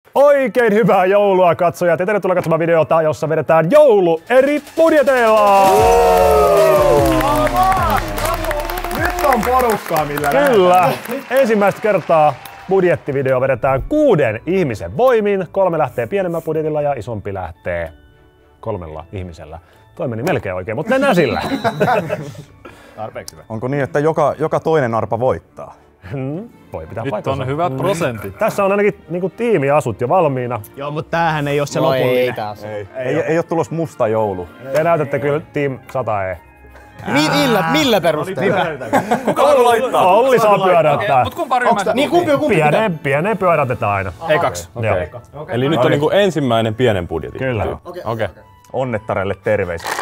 Oikein hyvää joulua katsojat ja tervetuloa katsomaan videota, jossa vedetään joulu eri budjeteilla! Nyt on porukkaa millä Kyllä! Ensimmäistä kertaa budjettivideo vedetään 6 ihmisen voimin. 3 lähtee pienemmän budjetilla ja isompi lähtee 3 ihmisellä. Toi meni melkein oikein, mutta mennään sillä. Tarpeeksi hyvä. Onko niin, että joka toinen arpa voittaa? Voi pitää Nyt paikkansa. on hyvät prosentit. Tässä on ainakin niinku tiimiasut jo valmiina. Joo, mutta tämähän ei oo se lopullinen. Ei oo tulos musta joulu. Te näytätte kyllä Team 100E. Millä perusteella? Kuka haluaa laittaa? Olli saa pyöräyttää. Mut kumpa ryhmästä? Niin kumpi Pieneen pyöräytetään aina. Ekaksi. Joo. Eli nyt on niinku ensimmäinen pienen budjetin. Kyllä. Okei. Onnettarelle terveisiä.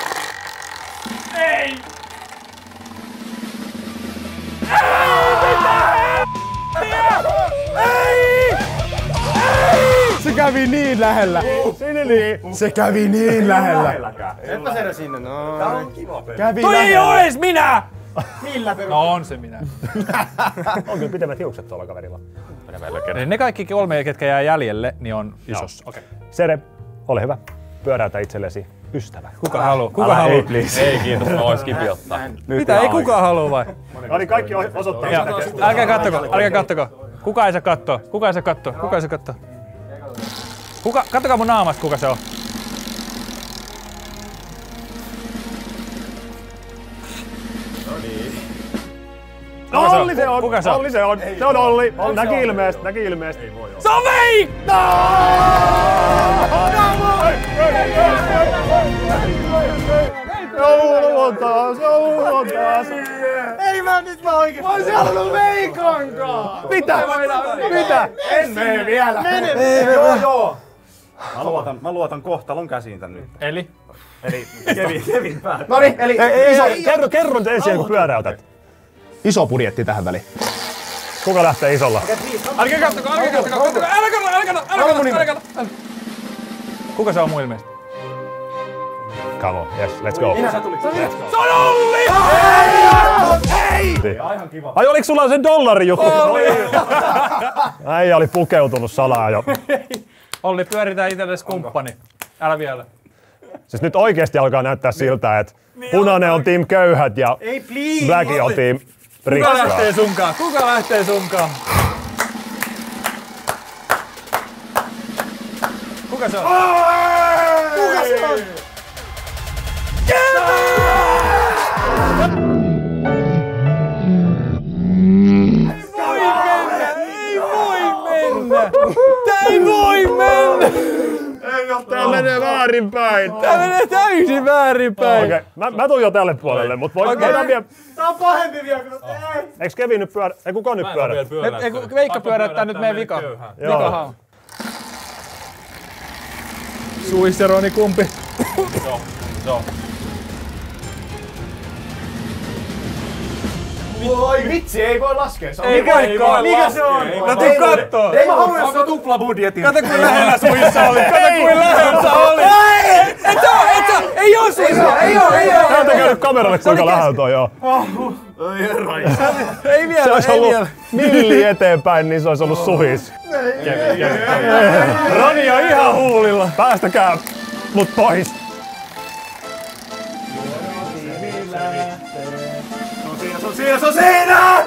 Se kävi niin lähellä. Se kävi niin lähellä. Enpä se sinne, no. Tää on kiva peli. Kävi Toi ei lähellä. oo ees minä! Millä perusteella? No on se minä. On kyllä pitemmät hiukset tuolla kaverilla. Eli ne kaikki 3, ketkä jää jäljelle, niin on isossa. Okei. Sere, ole hyvä. Pyöräytä itsellesi ystävä. Kuka haluu? Kuka haluu? Ei kiitos, mä vois kipi ottaa. Mitä? Ei kukaan haluu vai? No niin, kaikki osoittaa Ja, sitä keskustelua. älkää kattoko. Kuka ei saa kattoo? Kuka ei saa kattoo? Kuka ei saa kattoo? Kattokaa mun naamasta, kuka se on. No Olli se on! Kuka se on? Olli se on! Se on Olli! Näki ilmeestä. Se on Veikko! Joulu on taas! Ei mä nyt mä oikeesti. Mä oisin halunnut Veikonkaan. Mitä? En mene vielä. Joo. Mä luotan kohtalon käsiin tän nyt. Eli? Kevin päät. Noniin, eli Kerro se ensin, kun pyöräytät. iso budjetti tähän väliin. Kuka lähtee isolla? Älkää kattoko. Kuka se on mun ilmeisesti? Come on, yes, let's go. Se on Olli! Ai oliks sulla se dollari juttu? Äijä oli pukeutunut salaa jo. Olli, pyöritään itsellesi kumppani. Älä vielä. Siis nyt oikeesti alkaa näyttää siltä, että punainen on team köyhät ja Black on team Kuka rikkaat. lähtee sunkaan? Kuka lähtee sunkaan? Kuka se on? Kuka se on? Ei voi mennä! Tää menee väärinpäin. Tää menee täysin väärinpäin. Okei, mä tuun jo tälle puolelle, mut voidaan vielä... Tää on pahempi vielä kuin... Eiks Kevin nyt pyörä... Ei kukaan nyt pyörä? Veikka pyöräyttää nyt meidän vika. Vikahan. Suisseroni kumpi? Voi vitsi, ei voi laskea. Se on Ei voikaan. Mikä se on? No tuu kattoo. Ei mä haluan, jos se on tuplabudjetin. Kato kuin lähellä suissa oli. Kato kuin lähellä sä oli. Ei oo suissa. Ei oo. Näytäkää nyt kameralle kuinka läheltä on joo. Ei vielä. Se olisi ollut milli eteenpäin, niin se olisi ollut suhis. Roni on ihan huulilla. Päästäkää mut pois. Se on siinä!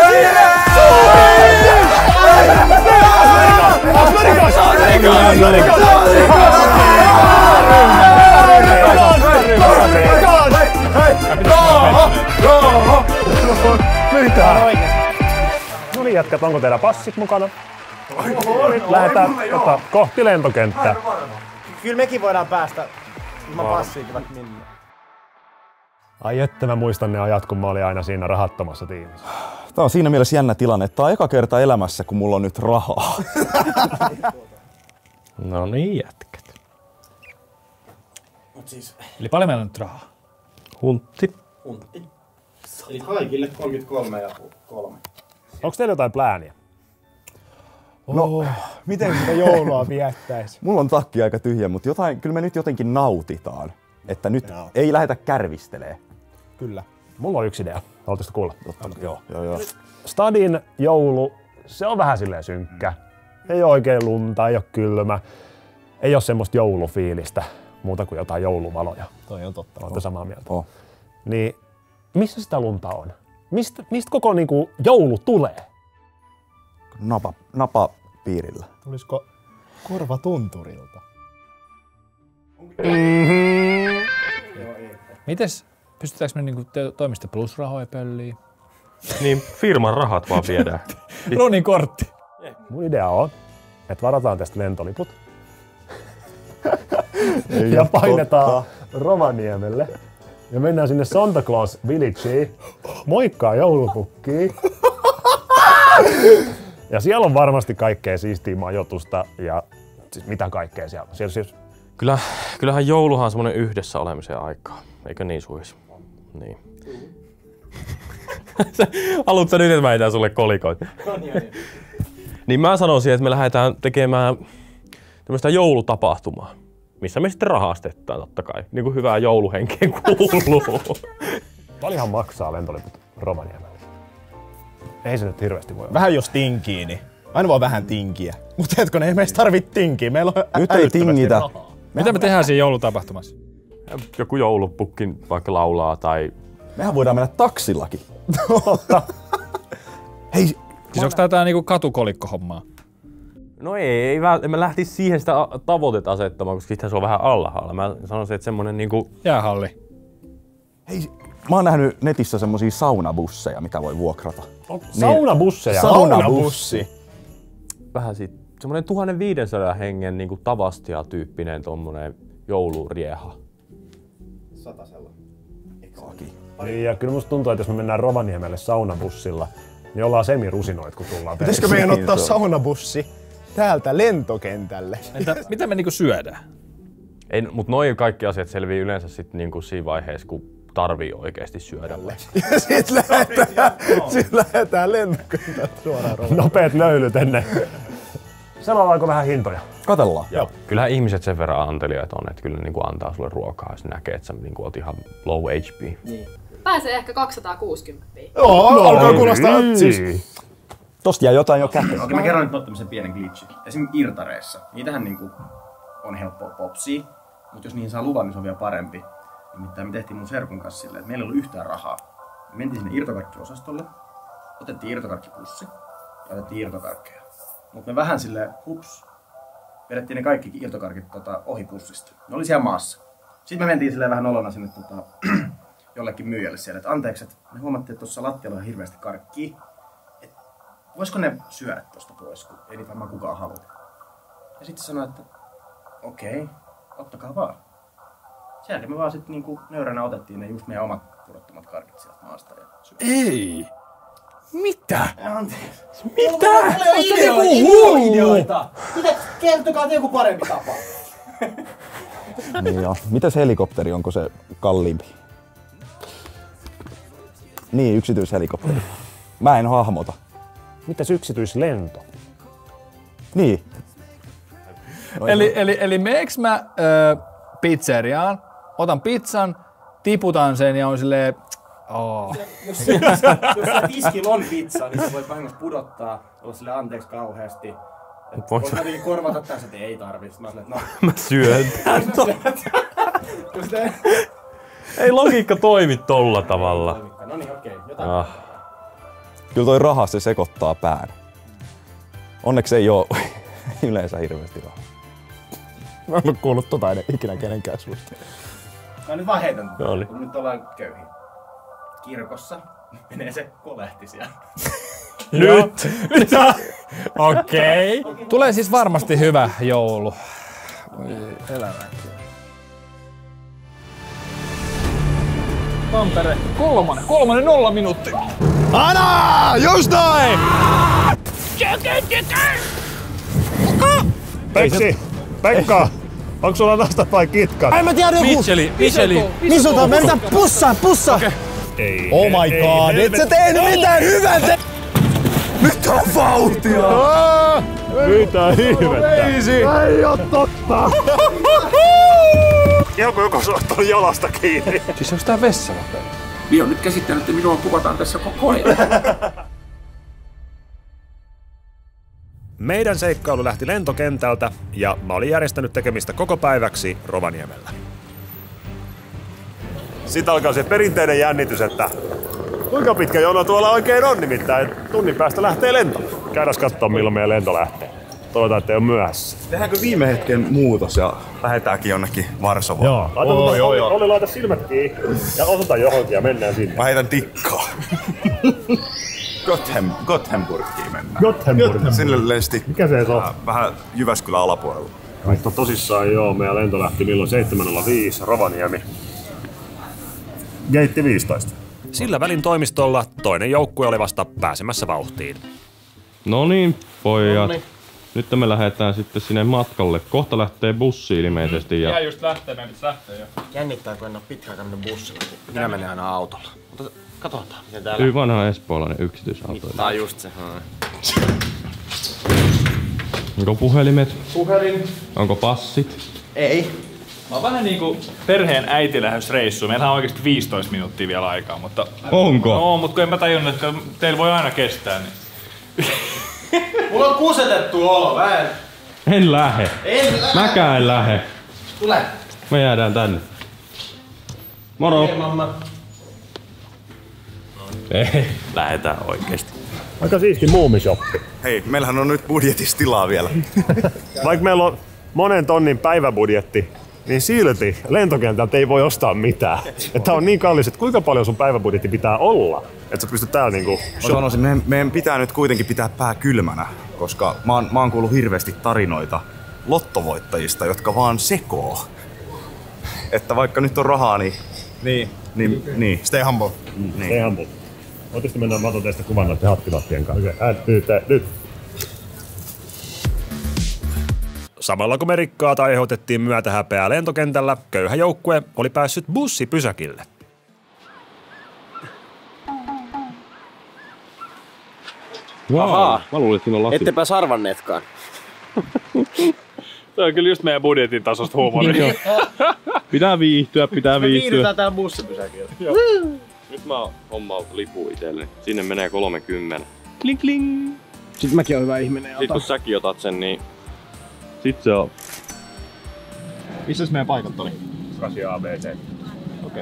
Mitä? No niin jätkät, onko teillä passit mukana? Nyt lähdetään kohti lentokenttää. Kyllä mekin voidaan päästä ilman passiakin vaikka minne. Ai että mä muistan ne ajat, kun mä olin aina siinä rahattomassa tiimissä. Tää on siinä mielessä jännä tilanne, että tää on eka kerta elämässä, kun mulla on nyt rahaa. No niin jätkät. Eli paljon meillä on nyt rahaa? Huntti. Eli kaikille 33 ja 3. Onko teillä jotain plääniä? No, Miten sitä joulua viettäis? mulla on takki aika tyhjä, mutta kyllä me nyt jotenkin nautitaan. Että nyt ei lähdetä kärvistelee. Kyllä. Mulla on yksi idea. Haluaisitko kuulla? Joo. Stadin joulu, se on vähän silleen synkkä. Ei ole oikein lunta, ei ole kylmä. Ei ole semmoista joulufiilistä, muuta kuin jotain jouluvaloja. Toi on totta. Olette samaa mieltä. Oh. Niin missä sitä lunta on? Mistä koko niinku joulu tulee? Napa piirillä. Tulisiko korvatunturilta? Mites, pystytäänkö me niinku toimista plusrahoja pölliin? Niin firman rahat vaan viedään. Ronin kortti. Mun idea on, että varataan tästä lentoliput ja painetaan Rovaniemelle ja mennään sinne Santa Claus Villageen, moikkaa joulupukkiin. Ja siellä on varmasti kaikkea siistiä majoitusta ja siis mitä kaikkea siellä on. Siis Kyllähän jouluhan on semmonen yhdessä olemisen aikaa, eikö niin Suis? Niin. Haluatko nyt, että mä heitän sulle kolikoita? Niin mä sanoisin, että me lähdetään tekemään tämmöistä joulutapahtumaa, missä me sitten rahastetaan totta kai, niin kuin hyvää jouluhenkeen kuuluu. paljonhan maksaa lentoliput Rovaniemelle? Ei se nyt hirveästi voi olla. Vähän jos tinkii, niin aina voi vähän tinkiä. Mutta hetkone, ei meistä tarvitse tinkiä. Meillä on Nyt ei tingitä. Mitä me tehdään siinä joulutapahtumassa? Joku joulupukki vaikka laulaa tai... Mehän voidaan mennä taksillakin. Hei, Siis onko tää niinku katukolikko-hommaa? No ei mä lähtis siihen sitä tavoitetta asettamaan, koska sitten se on vähän alhaalla. Mä sanoisin, että semmonen niinku... Jäähalli. hei, mä oon nähnyt netissä semmosia saunabusseja, mitä voi vuokrata. Saunabusseja? saunabussi. Vähän siitä, semmonen 1500 hengen niinku Tavastia-tyyppinen tommonen joulurieha. Niin, ja kyllä musta tuntuu, että jos me mennään Rovaniemelle saunabussilla, niin ollaan semirusinoit, kun tullaan Pitäisikö meidän ottaa saunabussi täältä lentokentälle? Mitä me niinku syödään? Ei, mut noin kaikki asiat selvii yleensä sit niinku siinä vaiheessa, kun tarvii oikeesti syödä. Ja sit lähdetään lentokentältä suoraan Rovaniemelle. Nopeet löylyt ennen. Selaillaanko vähän hintoja? Katellaan. Joo. Kyllähän ihmiset sen verran anteliaita on, että kyllä ne niinku antaa sulle ruokaa, jos näkee, että sä niinku oot ihan low HP. Pääsee ehkä 260. Joo, alkaa kuulostaa siis. Tosta jäi jotain jo käteen. Okei, mä kerron nyt tämmösen pienen glitchin. Esimerkiksi irtareissa. Niitähän niinku on helppoa popsia, mutta jos niihin saa luvan, niin se on vielä parempi. Nimittäin me tehtiin mun serkun kanssa silleen, että meillä ei ollut yhtään rahaa. Me mentiin sinne irtokarkkiosastolle, otettiin irtokarkkipussi ja otettiin irtokarkkeja. Mutta me vähän silleen, hups, vedettiin ne kaikki irtokarkit ohi pussista. Ne oli siellä maassa. Sitten me mentiin silleen vähän olona sinne jollekin myyjälle siellä, että anteeksi, että me huomattiin, että tuossa lattialla on hirveästi karkkia. Voisiko ne syödä tosta pois, kun ei niitä varmaan kukaan halua. Ja sitten sanoi, että okei, ottakaa vaan. Sen jälkeen me vaan sitten niinku nöyränä otettiin ne just meidän omat pudottomat karkit sieltä maasta ja syödään. Ei! Mitä? Anteeksi. Ideoita! Kertokaa joku parempi tapa. Niin joo. Mitäs helikopteri, onko se kalliimpi? Niin, yksityishelikopteri. Mä en hahmota. Mitäs yksityislento? Niin. Eli meeks mä pizzeriaan, otan pizzan, tiputan sen ja on silleen... Jos tiskillä on pizza, niin se voi vahingossa pudottaa, olla sille anteeksi kauheasti. Voit jotenkin korvata tässä, että ei tarvitse. Mä sanoin, että Mä syön tän. Ei logiikka toimi tolla tavalla. no niin, okei, jotain. Kyllä toi raha se sekoittaa pään. Onneksi ei oo yleensä hirveästi rahaa. Mä en oo kuullut tota ikinä kenenkään suusta. Mä nyt vaan heitän, No niin. kun nyt ollaan köyhiä. Kirkossa menee se kolehti siellä. Nyt! Okei. Tulee siis varmasti hyvä joulu. Tampere, kolmonen 0 minuutti. Ana! Just noin! Pekka! Onko sulla nastat vai kitkat? En mä tiedä joku! Micheli. Misota, mennään pussaan! Okay. Ei. Oh my god, et sä tehnyt mitään hyvää! Nyt on vauhtia! Mitä ihmettä? Ei oo totta! Joku on ottanut jalasta kiinni. Siis onks tää vessala? Minä on nyt käsittänyt, että minua kuvataan tässä koko ajan. Meidän seikkailu lähti lentokentältä ja mä olin järjestänyt tekemistä koko päiväksi Rovaniemellä. Sitten alkaa se perinteinen jännitys, että kuinka pitkä jono tuolla oikein on, nimittäin tunnin päästä lähtee lento. Käydään katsomaan milloin meidän lento lähtee. Toivotaan, ettei ole myöhässä. Tehdäänkö viime hetken muutos ja lähdetäänkin jonnekin Varsovaan? Joo. Olli, laita silmät kiinni ja osoita johonkin ja mennään sinne. Mä heitän tikkaa. Gothenburgiin mennään. Gothenburg. Sinne lensti. Mikä se on? Vähän Jyväskylän alapuolella. Mutta tosissaan joo, meidän lento lähti milloin 7.05 Rovaniemi. Geitti 15. Sillä välin toimistolla toinen joukkue oli vasta pääsemässä vauhtiin. No niin, pojat. Nyt me lähdetään sitten sinne matkalle. Kohta lähtee bussi ilmeisesti. Ja just lähtee, meidän pitäisi lähteä jo. Jännittää, kun en ole pitkään tämmönen bussilla. Minä menen aina autolla. Mutta katsotaan, miten täällä... Hyvin vanha espoolainen yksityisauto. Tää on just se. Onko puhelimet? Puhelin. Onko passit? Ei. Mä oon vähän niinku perheen äitilähdysreissu. Meillähän on oikeesti 15 minuuttia vielä aikaa, mutta... Onko? No, mutta kun en mä tajunnut, että teillä voi aina kestää, niin... Mulla on kusetettu olo, En lähe. Mäkään en lähe. Tule. Me jäädään tänne. Moro. Hei, mamma. Ei, lähetään oikeesti. Aika siisti muumishoppi. Hei, meillähän on nyt budjetissa tilaa vielä. Vaikka meillä on monen tonnin päiväbudjetti, niin silti lentokentältä ei voi ostaa mitään. Tää on niin kallis, että kuinka paljon sun päiväbudjetti pitää olla, että sä pystyt täällä niinku... Mä sanoisin, meidän pitää nyt kuitenkin pitää pää kylmänä, koska mä oon kuullut hirveästi tarinoita lottovoittajista, jotka vaan sekoo. Että vaikka nyt on rahaa, niin. Stay humble. Niin. Ei hampu. Ootko mennään, mä otan teistä kuvan noiden hattilappien kanssa. Nyt. Samalla kun me rikkaat aiheutettiin myötähäpeää lentokentällä, köyhä joukkue oli päässyt bussipysäkille. Wow. Mä luulin, että siinä on lasi. Ettepä sarvanneetkaan. Se on kyllä just meidän budjetin tasosta huumoria. Pitää viihtyä. Me viihdytään täällä bussipysäkillä. Nyt mä oon hommannut lipun itselleni. Sinne menee 30. Kling kling. Sitten mäkin oon hyvä ihminen. Sitten kun säkin otat sen, niin sit se on. Missäs meidän paikat oli? 8 ABC. Okei.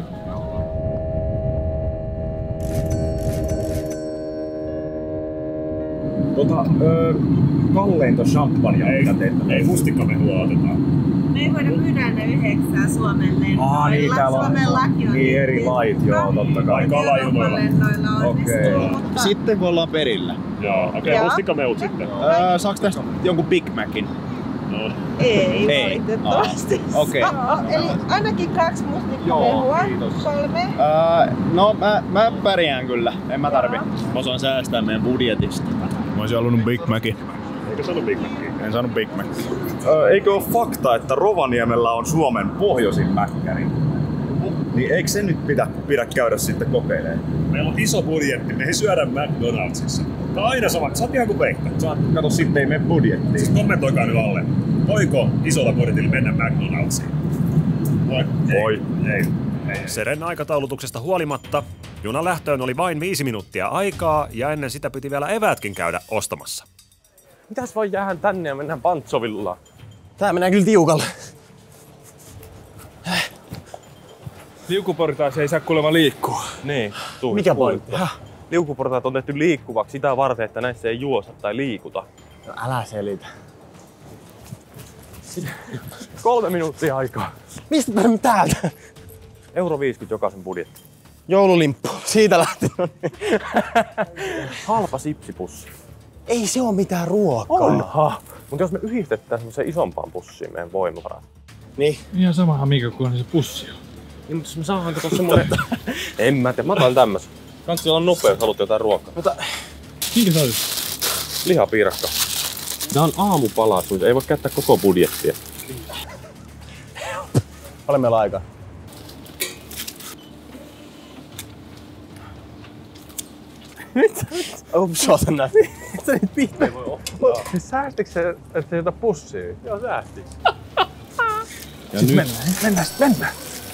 Kalleinta champagnea eikä teitä. Ei mustikkamehua otetaan. Me ei voida myydä ne 9 Suomen lennoilla. Niin, täällä on Suomen laki on niin eri lait, joo, totta kai. Kalailmoilla. Okei. Sitten kun ollaan perillä. Joo, okei, mustikkamehut sitten. Saaks tästä jonkun Big Macin? No. Ei valitettavasti. Okei. Eli ainakin 2 mustikkamehua. 3. No mä pärjään kyllä. En mä tarvi. Mä osaan säästää meidän budjetista. Mä oisin halunnut Big Macin. Eikö saanut Big Macin? En saanut Big Macin. Eikö ole fakta, että Rovaniemellä on Suomen pohjoisin mäkkäri? Niin eikö se nyt pidä käydä sitten kokeilemaan? Meillä on iso budjetti, me ei syödä McDonaldsissa. Tää on aina sama, sä oot ihan kuin Veikka. Kato, sitten ei mene budjettiin. Siis kommentoikaa nyt alle. Voiko isolla budjetilla mennä McDonaldsiin? Voi. Ei. Seren aikataulutuksesta huolimatta, junan lähtöön oli vain 5 minuuttia aikaa ja ennen sitä piti vielä eväätkin käydä ostamassa. Mitäs vaan jäähän tänne ja mennään Pantsovilla? Tää menee kyllä tiukalle. Liukuportaissa ei saa kuulemma liikkua. Niin. Mikä pointti? Liukuportaat on tehty liikkuvaksi sitä varten, että näissä ei juosta tai liikuta. No älä selitä. 3 minuuttia aikaa. Mistä me täältä? Euro 50 jokaisen budjetti. Joululimppu. Siitä lähti. Halpa sipsipussi. Ei se oo mitään ruokaa. Onha. Mutta jos me yhdistetään semmoiseen isompaan pussiin meidän voimavarat. Niin. Ihan samahan mikä kuin se pussi on. Niin, mutta jos me saadaan kato semmonen... En mä tiedä, mä otan tämmösen. Kanssa olla nopea, jos haluat jotain ruokaa. Mutta... Minkä sä olet? Lihapiirakka. Tää on aamupalaat, mutta ei voi käyttää koko budjettia. Paljon meillä on aikaa? Ups, ota näin. Sä nyt pihti voi ottaa. Säästikö se, että se jotain pussia? Joo, säästik. Sitten mennään.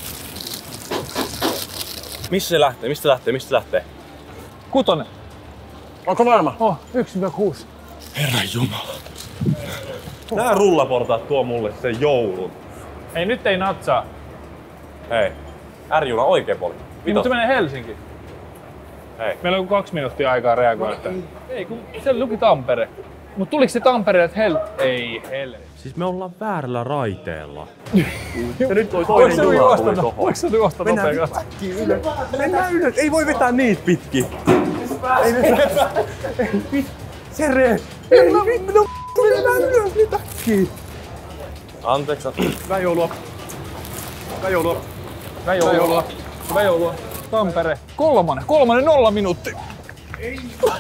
Missä se lähtee? Mistä se lähtee? 6. Onko varma? 1-6. Herran Jumala. Nää rullaportaat tuo mulle sen joulun. Ei, nyt ei natsaa. Hei. R-juna oikein puoli. Mutta se menee Helsinki. Hei. Meillä on 2 minuuttia aikaa reagoida. Ei, kun se luki Tampere. Mut tuliko se Tampereelle, että Ei, helvetti. Siis me ollaan väärällä raiteella. Ja nyt toi toinen juna tuli tohon. Voiko se juosta nopeasti? Mennään ylös. Ei voi vetää niitä pitkin. Ei vetää. Sere! Ei vittu! Mennään ylös nyt äkkiä! Anteeksi. Hyvää joulua. Hyvää joulua. Hyvää joulua. Hyvää joulua. Tampere. Kolmannen 0 minuutti. Ei.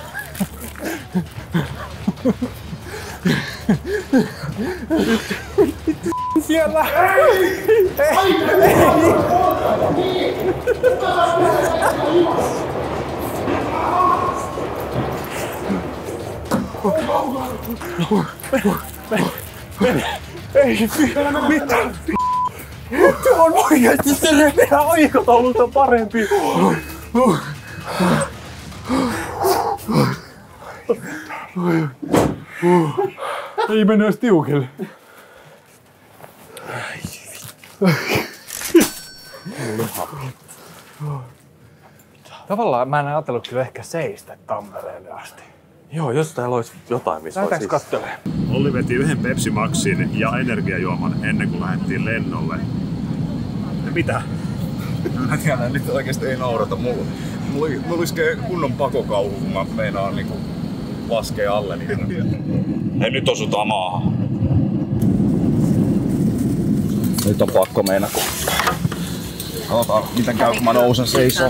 Siellä! Ei! Ei mitään! Se on oikeesti se meidän aikataulut on parempi! Ei mennä edes tiukille. Tavallaan mä en ajatellut kyllä ehkä seistä Tampereelle asti. Joo, jos täällä olisi jotain, missä lähdetäänkö kattelemaan? Olli veti yhden Pepsi Maxin ja energiajuoman ennen kuin lähdettiin lennolle. Ja mitä? Mä tiedän, nyt oikeesti ei naurata. Mulla iskee kunnon pakokauhu, kun mä meinaan niinku laskee alle. Hei, nyt osutaan maahan. Nyt on pakko meinata. Katsotaan, miten käy, kun mä nousen seisoo.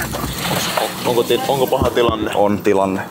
Onko paha tilanne? On tilanne.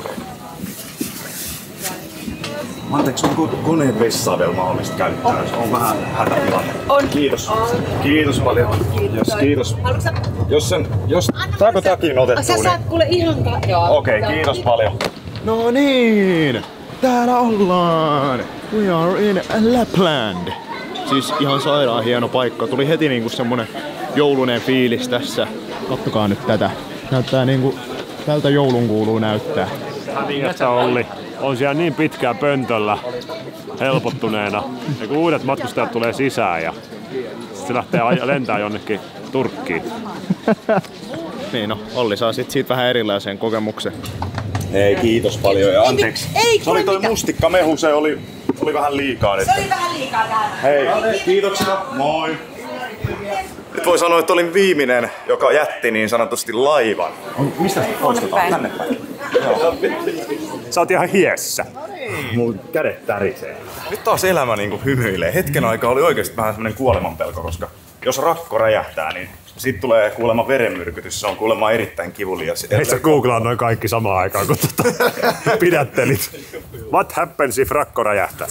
Anteeksi, onko koneen vessaa vielä mahdollista käyttää? On vähän hätätilanne. On. Kiitos. On. Kiitos paljon. Kiitos. Saako täkin otettua? Sä saat kuule ihan Okei, kiitos paljon. No niin, täällä ollaan. We are in Lapland. Siis ihan sairaan hieno paikka. Tuli heti niinku semmonen joulunen fiilis tässä. Kattokaa nyt tätä. Näyttää niinku, tältä joulun kuuluu näyttää. Niin, että Olli on siellä niin pitkään pöntöllä helpottuneena. Ja kun uudet matkustajat tulee sisään ja se lähtee lentää jonnekin Turkkiin. Niin no, Olli saa sit siitä vähän erilaisen kokemuksen. Hei, kiitos paljon ja anteeksi. Se oli toi mustikkamehu, se oli vähän liikaa nyt. Se oli vähän liikaa täällä. Hei, kiitoksia. Moi. Nyt voi sanoa, että olin viimeinen, joka jätti niin sanotusti laivan. Mistä poistetaan? Tänne päin. Sä oot ihan hiessä. Mun kädet tärisee. Nyt taas elämä niinku hymyilee. Hetken aikaa oli oikeesti vähän semmonen kuolemanpelko, koska jos rakko räjähtää, niin sit tulee kuulemma verenmyrkytys. Se on kuulemma erittäin kivulias. Ei sä googlaa noin kaikki samaan aikaan, kun pidättelit. What happens if rakko räjähtää?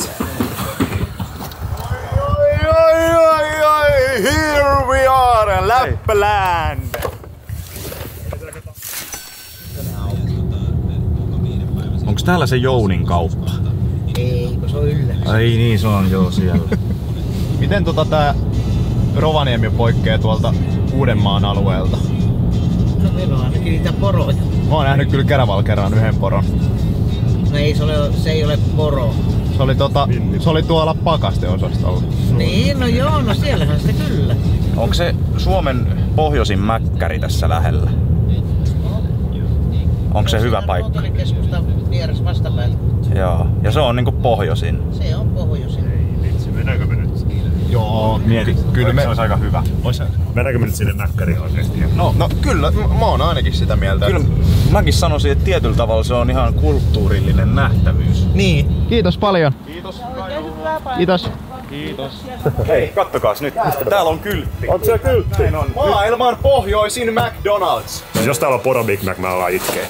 Here we are, Lapland! Onks täällä se Jounin kauppa? Ei, kun se on yllätys. Ai niin, se on joo siellä. Miten tää Rovaniemi poikkeaa tuolta Uudenmaan alueelta? No meillä on ainakin niitä poroja. Mä oon nähnyt kyllä Keravalla kerran yhden poron. No ei, se ei ole poro. Se oli tuolla pakasteosastolla. Niin, no joo, no siellähän se kyllä. Onko se Suomen pohjoisin mäkkäri tässä lähellä? Onko se hyvä paikka? Moottorikeskustan vieressä vastapäällä. Joo, ja se on niinku pohjoisin. Se on pohjoisin. Mennäänkö me nyt? Joo, mieti. Kyllä se olisi aika hyvä. Mennäänkö me nyt sinne mäkkäriin oikeesti? No kyllä, mä oon ainakin sitä mieltä. Kyllä mäkin sanoisin, että tietyllä tavalla se on ihan kulttuurillinen nähtävyys. Niin. Kiitos paljon. Kiitos. Kiitos. Kiitos. Hei, kattokaas nyt. Täällä on kyltti. Onko se kyltti? Maailman pohjoisin McDonald's. Siis jos täällä on poro Big Mac, mä alan itkee.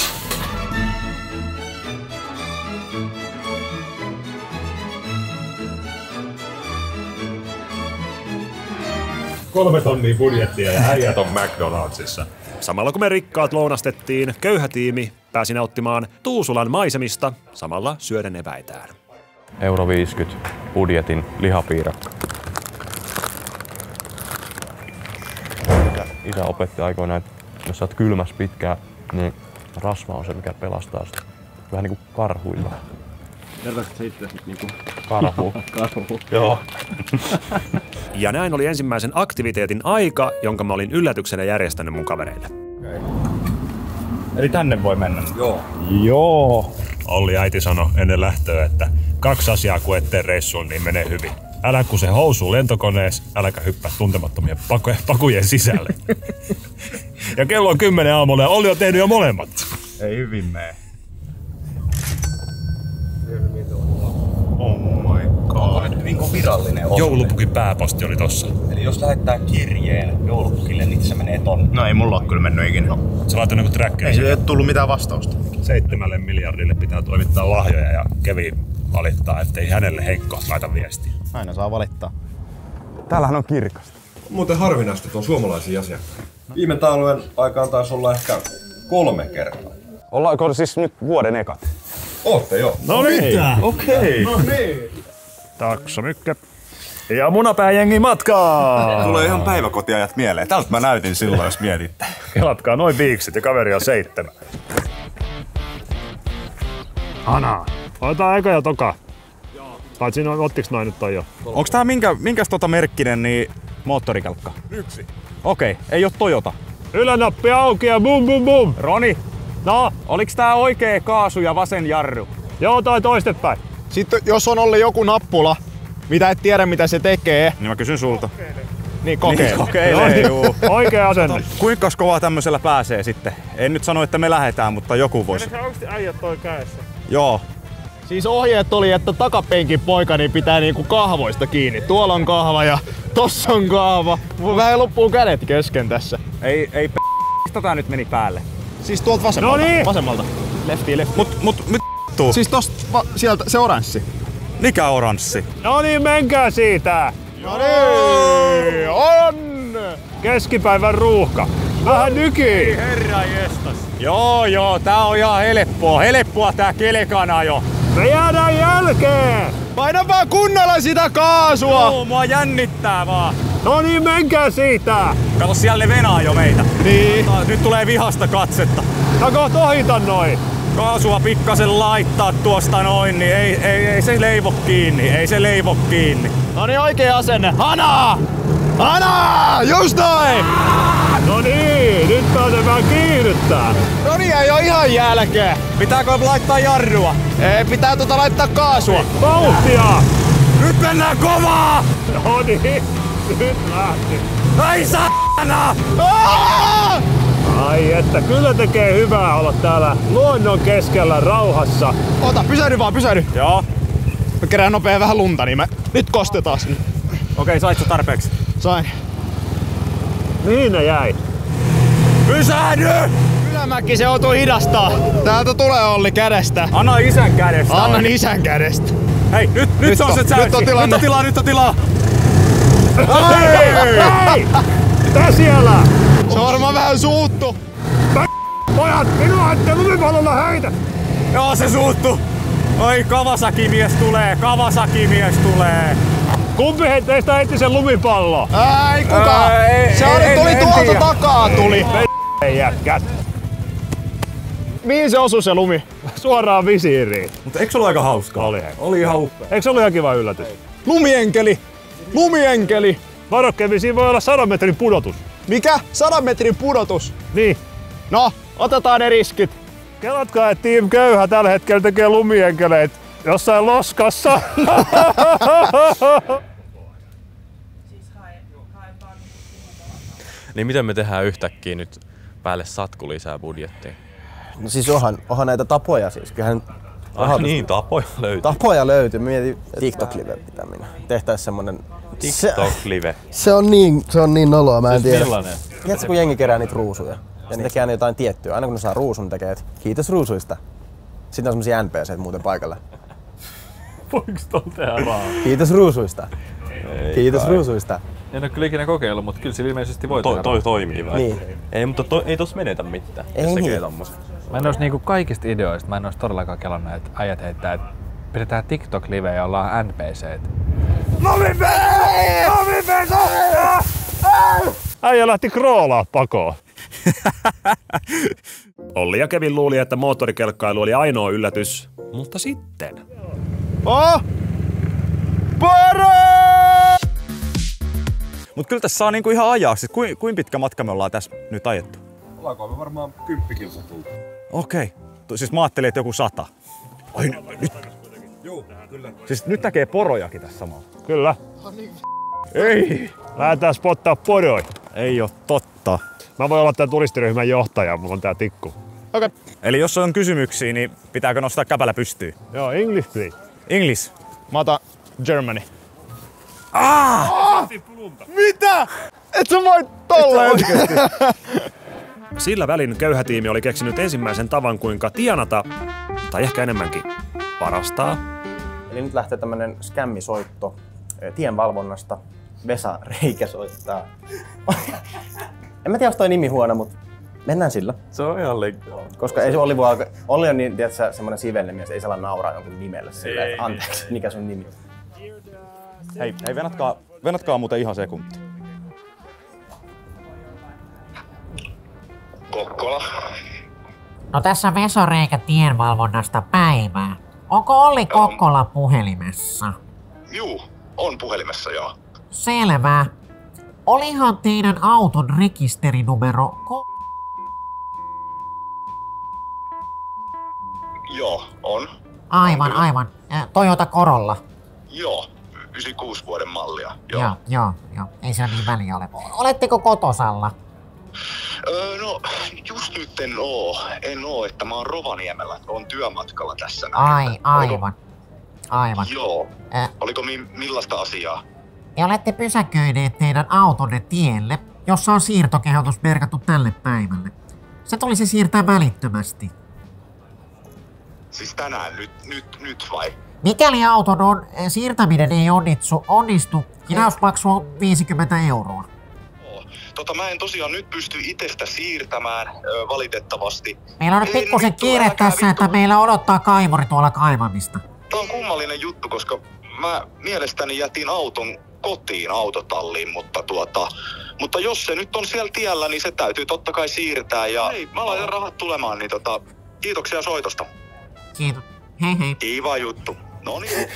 $3 tonnia budjettia ja äijät on McDonaldsissa. Samalla kun me rikkaat lounastettiin, köyhä tiimi pääsi nauttimaan Tuusulan maisemista samalla syöden eväitään. €50 budjetin lihapiirakka. Isä opetti aikoinaan, että jos sä oot kylmäs pitkään, niin rasva on se, mikä pelastaa sitä. Vähän niinku karhuilla. Vertaisitko sä itse niinku Karhu. Karhu. Joo. Ja näin oli ensimmäisen aktiviteetin aika, jonka mä olin yllätyksenä järjestänyt mun kavereille. Eli tänne voi mennä? Joo. Joo. Olli äiti sanoi ennen lähtöä, että 2 asiaa kun ettei reissuun, niin menee hyvin. Älä kuse housuu lentokoneessa, äläkä hyppää tuntemattomien pakujen sisälle. Ja kello on 10 aamulla ja Olli on tehnyt jo molemmat. Ei hyvin mene. Oh my god. Onko nyt niinku virallinen osoite? Joulupukin pääposti oli tossa. Eli jos lähettää kirjeen joulupukille, niin se menee tonne. No ei mulla oo kyllä mennyt ikinä. Se laittoi niinku trackeri. Ei se tullut mitään vastausta. 7 miljardille pitää toimittaa lahjoja ja Kevin valittaa, ettei hänelle Heikko laita viestiä. Aina saa valittaa. Täällähän on kirkasta. Muuten harvinaista, että on suomalaisia asiakkaita. Viime talven aikaan taisi olla ehkä 3 kertaa. Ollaanko siis nyt vuoden ekat? Ootte joo. No niin. Okei. No niin. Taksomykkä. Ja munapääjengi matkaa! Tulee ihan päiväkotiajat mieleen. Tältä mä näytin silloin, jos mietitte. Kelatkaa noin viikset ja kaveri on 7. Hanaa. Otetaan eka ja toka. Tai siinä ottiks noin nyt toi jo? Onks tää minkäs merkkinen niin moottorikelkka? 1. Okei, ei oo Toyota. Ylänappi auki ja bum bum bum! Roni, No? oliks tää oikee kaasu ja vasen jarru? Joo, tai toistepäin. Sitten jos on ollut joku nappula, mitä et tiedä mitä se tekee, niin mä kysyn sulta. Niin kokeile. Juu. Oikea asenne. Kuinka kovaa tämmöisellä pääsee sitten? En nyt sano, että me lähdetään, mutta joku voisi. Onko äijät toi kädessä? Joo. Siis ohjeet oli, että takapenkin poika niin pitää niinku kahvoista kiinni. Tuolla on kahva ja tossa on kahva. Vähän loppuu kädet kesken tässä. Ei mistä tää nyt meni päälle? Siis tuolta vasemmalta. Noniin. Vasemmalta. Leftiin. Mut siis tosta sieltä se oranssi. Mikä oranssi? No niin, menkää siitä! No niin, on! Keskipäivän ruuhka. Vähän nykii! Herra jestas. Joo, tää on ihan helppoa tää kelekana jo. Me jäädään jälkeen! Paina vaan kunnolla sitä kaasua! Joo, mua jännittää vaan. No niin, menkää siitä! Kato, siellä ne venaa jo meitä. Niin. Nyt tulee vihasta katsetta. Sä kohta ohita noin! Kaasua pikkasen laittaa tuosta noin, niin ei se leivo kiinni, No niin, oikea asenne. Hanaa! Hanaa! Just noin! No niin, nyt pääsee vähän kiihdyttää. No niin, ei oo ihan jälkeen. Pitääkö laittaa jarrua? Ei, pitää laittaa kaasua. Vauhtia! Nyt mennään kovaa! No niin, nyt lähti. Ai saana! Ai että, kyllä tekee hyvää olla täällä luonnon keskellä rauhassa. Ota, pysähdy. Joo. Mä kerään nopea vähän lunta, niin nyt kostetaan sinne. Okei, sait sä tarpeeksi? Sain. Mihin ne jäi? Pysähdy! Ylämäki se joutuu hidastaa. Täältä tulee Olli kädestä. Anna isän kädestä. Annan isän kädestä. Hei, nyt on se täysi. Nyt on tilaa. Hei! Mitä siellä? Se on varmaan vähän suuttu. Pojat, minua ette lumipallolla heitä! Joo, se suuttu. Oi, Kawasaki-mies tulee. Kumpi teistä heitti sen lumipallo? Ei kukaan. Se tuli tuolta takaa tuli. Ei jätkät. Mihin se osui se lumi? Suoraan visiiriin. Mutta eikö se ollut aika hauskaa? Oli ihan upea. Eikö se ollut ihan kiva yllätys? Lumienkeli! Varo Kevin, siinä voi olla 100 metrin pudotus. Mikä? 100 metrin pudotus? Niin. No, otetaan ne riskit. Kelatkaa, että Team Köyhä tällä hetkellä tekee lumienkeleitä jossain loskassa. Niin miten me tehdään yhtäkkiä nyt päälle satku lisää budjettiin? No siis onhan näitä tapoja siis. Kyllähän niin, tapoja löytyy. Tapoja löytyy. Mietin TikTok-live pitäminen. Tehtäis semmonen... TikTok-live. Se on niin noloa, mä en tiedä. Millainen? Tiedätkö, kun jengi kerää niitä ruusuja? Ja ne tekee aina jotain tiettyä. Aina kun ne saa ruusun, ne tekee, että kiitos ruusuista. Sitten on semmosia NPC:t muuten paikalla. Voinko tuolla tehdä vaan? Kiitos ruusuista. Kiitos ruusuista. En oo kyllä ikinä kokeillut, mutta kyllä se ilmeisesti voi tehdä. Toi toimii vai? Niin. Ei, mutta ei tossa menetä mitään, ei jos tekee niin. tommosen. Mä en ois niinku kaikista ideoista, mä en ois todellakaan kelannut, että äijät heittää, että pidetään TikTok-live ja ollaan NPC:t. Äijä lähti kroolaa pakoon. Olli ja Kevin luuli, että moottorikelkkailu oli ainoa yllätys, mutta sitten... Poro! Mut kyllä tässä saa niinku ihan ajaa. Siis kuinka pitkä matka me ollaan tässä nyt ajettu? Ollaanko me varmaan 10 kilsaa tultu? Okei. Siis mä ajattelin, että joku 100. Ai nyt. Joo, kyllä. Siis nyt näkee porojakin tässä samalla. Kyllä. Ei! Lähdetään spottaa poroi. Ei oo totta. Mä voin olla tän turistiryhmän johtaja, mulla on tää tikku. Okei. Eli jos on kysymyksiä, niin pitääkö nostaa käpälä pystyyn? Joo, English please. English. Mä otan Germany. Mitä? Et sä voi tolleen! Sillä välin köyhä tiimi oli keksinyt ensimmäisen tavan, kuinka tienata, tai ehkä enemmänkin, varastaa. Eli nyt lähtee tämmönen skämmisoitto tienvalvonnasta. Vesa Reikä soittaa. En mä tiedä, onko toi nimi huono, mutta mennään sillä. Se on ihan liikaa. Koska ei se Olli on niin, tiedätkö, semmonen sivellemies, ei saa nauraa jonkun nimelle silleen, että anteeksi, mikä sun nimi? Hei, venatkaa muuten ihan sekunti. Kokkola. No tässä Vesa Reikä tienvalvonnasta päivää. Onko Olli Kokkola puhelimessa? Juu, on puhelimessa joo. Selvä. Olihan teidän auton rekisterinumero Joo, on. Aivan. Toyota Corolla. Joo, 96 vuoden mallia. Joo. Ei se niin väliä ole. Oletteko kotosalla? No, just nyt en oo, että mä oon Rovaniemellä. Oon työmatkalla tässä. Aivan. Joo. Oliko millaista asiaa? Ja olette pysäköineet teidän autonne tielle, jossa on siirtokehotus merkattu tälle päivälle. Se tulisi siirtää välittömästi. Siis tänään, nyt vai? Mikäli auton siirtäminen ei onnistu, hinausmaksu on 50 €. Mä en tosiaan nyt pysty itsestä siirtämään, valitettavasti. Meillä on nyt pikkusen kiire tässä, että meillä odottaa kaivuri tuolla kaivamista. Tää on kummallinen juttu, koska mä mielestäni jätin auton kotiin autotalliin, mutta jos se nyt on siellä tiellä, niin se täytyy totta kai siirtää ja hei, mä laitan rahat tulemaan, niin kiitoksia soitosta. Kiitos. Hei. Kiva juttu. Noniin.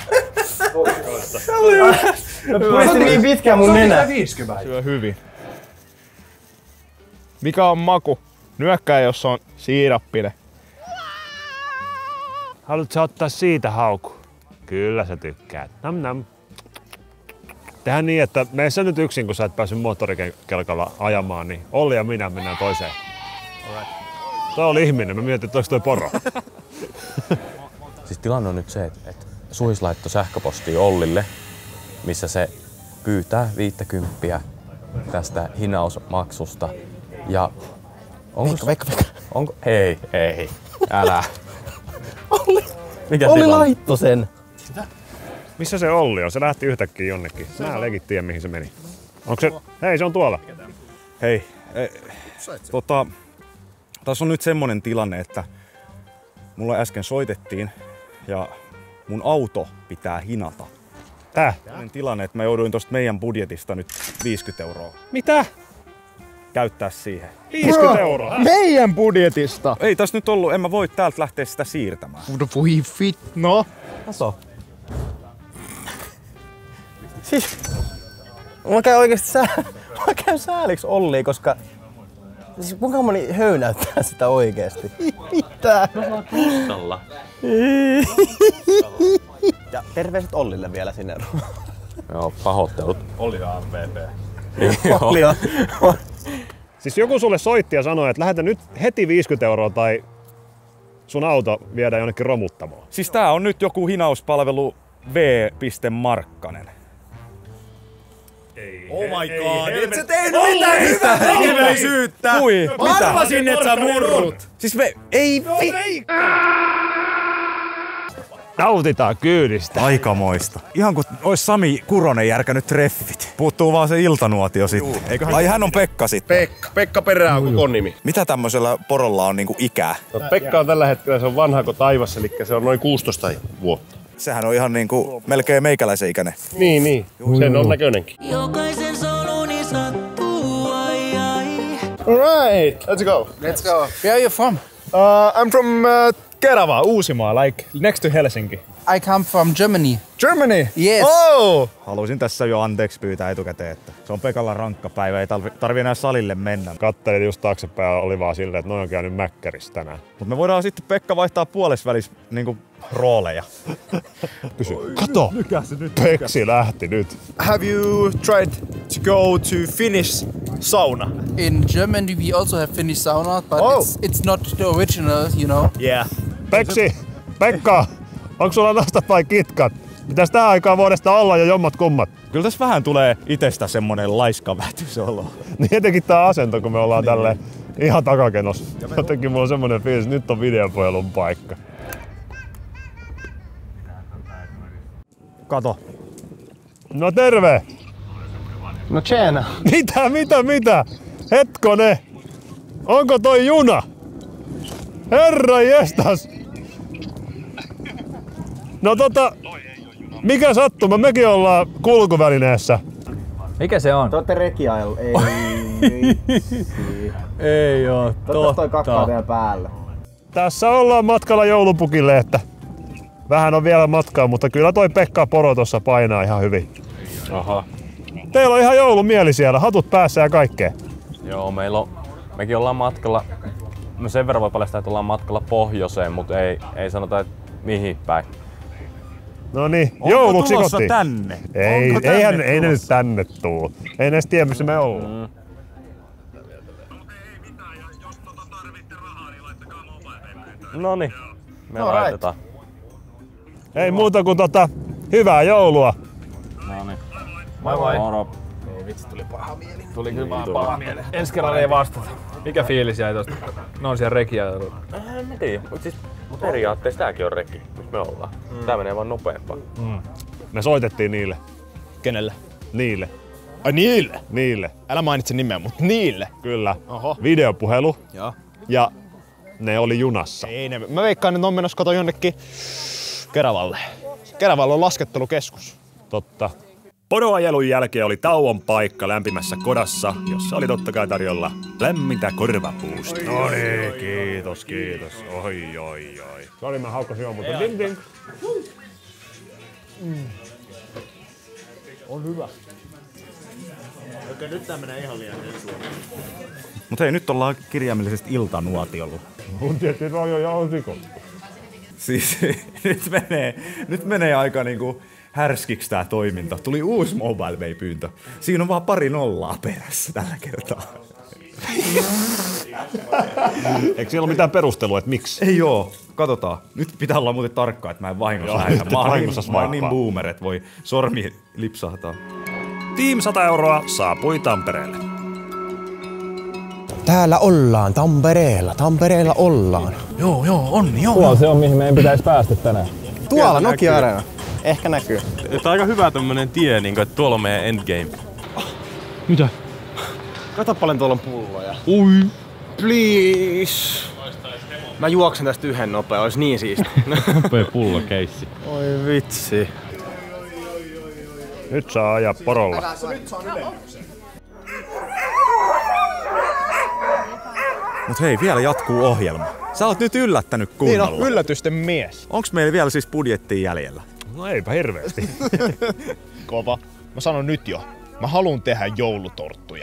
Puisti niin pitkään mun nenä. Syö hyvin. Mikä on maku? Nyökkää, jos on siirappinen. Haluatko sä ottaa siitä hauku? Kyllä sä tykkäät. Nam. Tehdään niin, että mene sä nyt yksin, kun sä et päässyt moottorikelkalla ajamaan, niin Olli ja minä mennään toiseen. Toi oli ihminen, mä mietin, että olis toi poro. Siis tilanne on nyt se, että Suhis laittoi sähköpostia Ollille, missä se pyytää 50 tästä hinausmaksusta. Ja Veikka. Onko? Ei. Älä. Olli laittoi sen. Missä se Olli on? Se lähti yhtäkkiä jonnekin. Mä en legit tiedä, mihin se meni. Onko se? Hei, se on tuolla. Hei, tässä on nyt semmonen tilanne, että mulla äsken soitettiin ja mun auto pitää hinata. Tällainen tilanne, että mä jouduin tosta meidän budjetista nyt 50 €. Mitä? Käyttää siihen. 50 €? Meidän budjetista? Ei tässä nyt ollut, en mä voi täältä lähteä sitä siirtämään. Voi no. Kato. Siis... Mä käyn sääliksi Ollia, koska... Siis kuinka moni höynäyttää sitä oikeesti? Mitä? Kustalla. Ja terveiset Ollille vielä sinne. Joo, pahoittelut. Olli on MVP. Olli on. Siis joku sulle soitti ja sanoi, että lähetä nyt heti 50 € tai sun auto viedään jonnekin romuttamoon. Siis tää on nyt joku hinauspalvelu V.Markkanen. Oh my god, et sä tehnyt mitään hyvää tekeväisyyttä! Mä arvasin, et sä murrut! Siis ei... Nautitaan kyydistä. Aikamoista. Ihan kuin ois Sami Kuronen järkännyt treffit. Puuttuu vaan se iltanuotio sitten. Eiköhän... Ai hän on Pekka sitten. Pekka Perää on koko nimi. Mitä tämmöisellä porolla on niinku ikää? No, Pekka on tällä hetkellä, se on vanha kuin taivas, eli se on noin 16 vuotta. Sehän on ihan niinku melkein meikäläisen ikäinen. Niin. Sen on näköinenkin. Jokaisen soluni sattuu, ai. Alright, let's go. Let's go. Where are you from? I'm from Kerava, Uusimaa, like next to Helsinki. I come from Germany. Germany? Yes. Oh! Haluaisin tässä jo anteeksi pyytää etukäteen, että se on Pekalla rankka päivä, ei tarvi enää salille mennä. Kattelin just taaksepäin, oli vaan silleen, että noin on käynyt mäkkärissä tänään. Mut me voidaan sitten Pekka vaihtaa puolesvälis niinku rooleja. Kysy. Kato! Peksi lähti nyt. Have you tried to go to Finnish sauna? In Germany we also have Finnish sauna, but it's not the original, you know. Yeah. Peksi! Pekka! Onko sulla nastat vai kitkat? Pitäis tähän aikaan vuodesta olla jo jommat kummat. Kyllä tässä vähän tulee itestä semmonen laiskavätysolo. Niin etenkin tää asento, kun me ollaan tälleen ihan takakenossa. Jotenkin mulla on semmonen fiilis, että nyt on videopuhelun paikka. Kato. No terve! No tjena. Mitä? Hetkone! Onko toi juna? Herra jestas! No mikä sattuma? Mekin ollaan kulkuvälineessä. Mikä se on? Te ootte rekiailu. Ei. Ei oo totta. Toi kakkaa vielä päällä. Tässä ollaan matkalla joulupukille, että vähän on vielä matkaa, mutta kyllä toi Pekka Poro tossa painaa ihan hyvin. Aha. Teillä on ihan joulumieli siellä, hatut päässä ja kaikkea. Joo, mekin ollaan matkalla, no sen verran voi paljastaa, että ollaan matkalla pohjoiseen, mutta ei sanota, että mihin päin. No niin, jouluksi kotiin. Tänne? Ei ne nyt tänne tuu. Ei ne edes tiedä, missä me ollaan. Noniin, me laitetaan. Ei muuta kuin hyvää joulua. Noniin. Moi. Moro. Ei vitsi, tuli paha mieli. Tuli kyllä vaan paha mieli. Ensi kerralla ei vastata. Mikä fiilis jäi tosta? Ne on siellä rekiailulla. En tiedä, mutta periaatteessa tääkin on reki, missä me ollaan. Tää menee vaan nopeampaa. Me soitettiin niille. Kenelle? Niille. Ai niille? Niille. Älä mainitse nimeä, mutta niille. Kyllä. Oho. Videopuhelu. Joo. Ja ne oli junassa. Ei ne. Mä veikkaan, että ne on menossa kato jonnekin Keravalle. Keravalla on laskettelukeskus. Totta. Poroajelun jälkeen oli tauon paikka lämpimässä kodassa, jossa oli totta kai tarjolla lämmintä korvapuusta. No niin, kiitos. Oi. Sori, mä haukkasin jo, mutta ding. On hyvä. Okei, nyt tää menee ihan liian Suomeen. Mut hei, nyt ollaan kirjaimellisesti iltanuotiolla. Mun tietysti rojo ja osiko. Siis nyt menee aika niinku härskiksi tää toiminta. Tuli uusi Mobile Pay-pyyntö. Siinä on vaan 2 nollaa perässä tällä kertaa. Eikö siellä ole mitään perustelua, että miksi? Ei oo. Katsotaan. Nyt pitää olla muuten tarkkaa, että mä en vahingossa lähetä. Mä oon niin boomer, että voi sormi lipsahtaa. Team 100 € saapui Tampereelle. Täällä ollaan, Tampereella ollaan. Joo, Tuolla se on, mihin meidän pitäisi päästä tänään. Tuolla Nokia-areena. Ehkä näkyy. Tää on aika hyvä tämmönen tie, niin että tuolla on meidän endgame. Mitä? Kato paljon tuolla on pulloja. Ui. Please. Mä juoksen tästä yhden nopea, ois niin siisti. Nopea pullokeissi. Oi vitsi. Nyt saa ajaa porolla. Mut hei, vielä jatkuu ohjelma. Sä oot nyt yllättänyt kunnolla. Niin on, yllätysten mies. Onks meillä vielä siis budjettia jäljellä? No eipä hirveästi. Kova. Mä sanon nyt jo. Mä haluun tehdä joulutorttuja.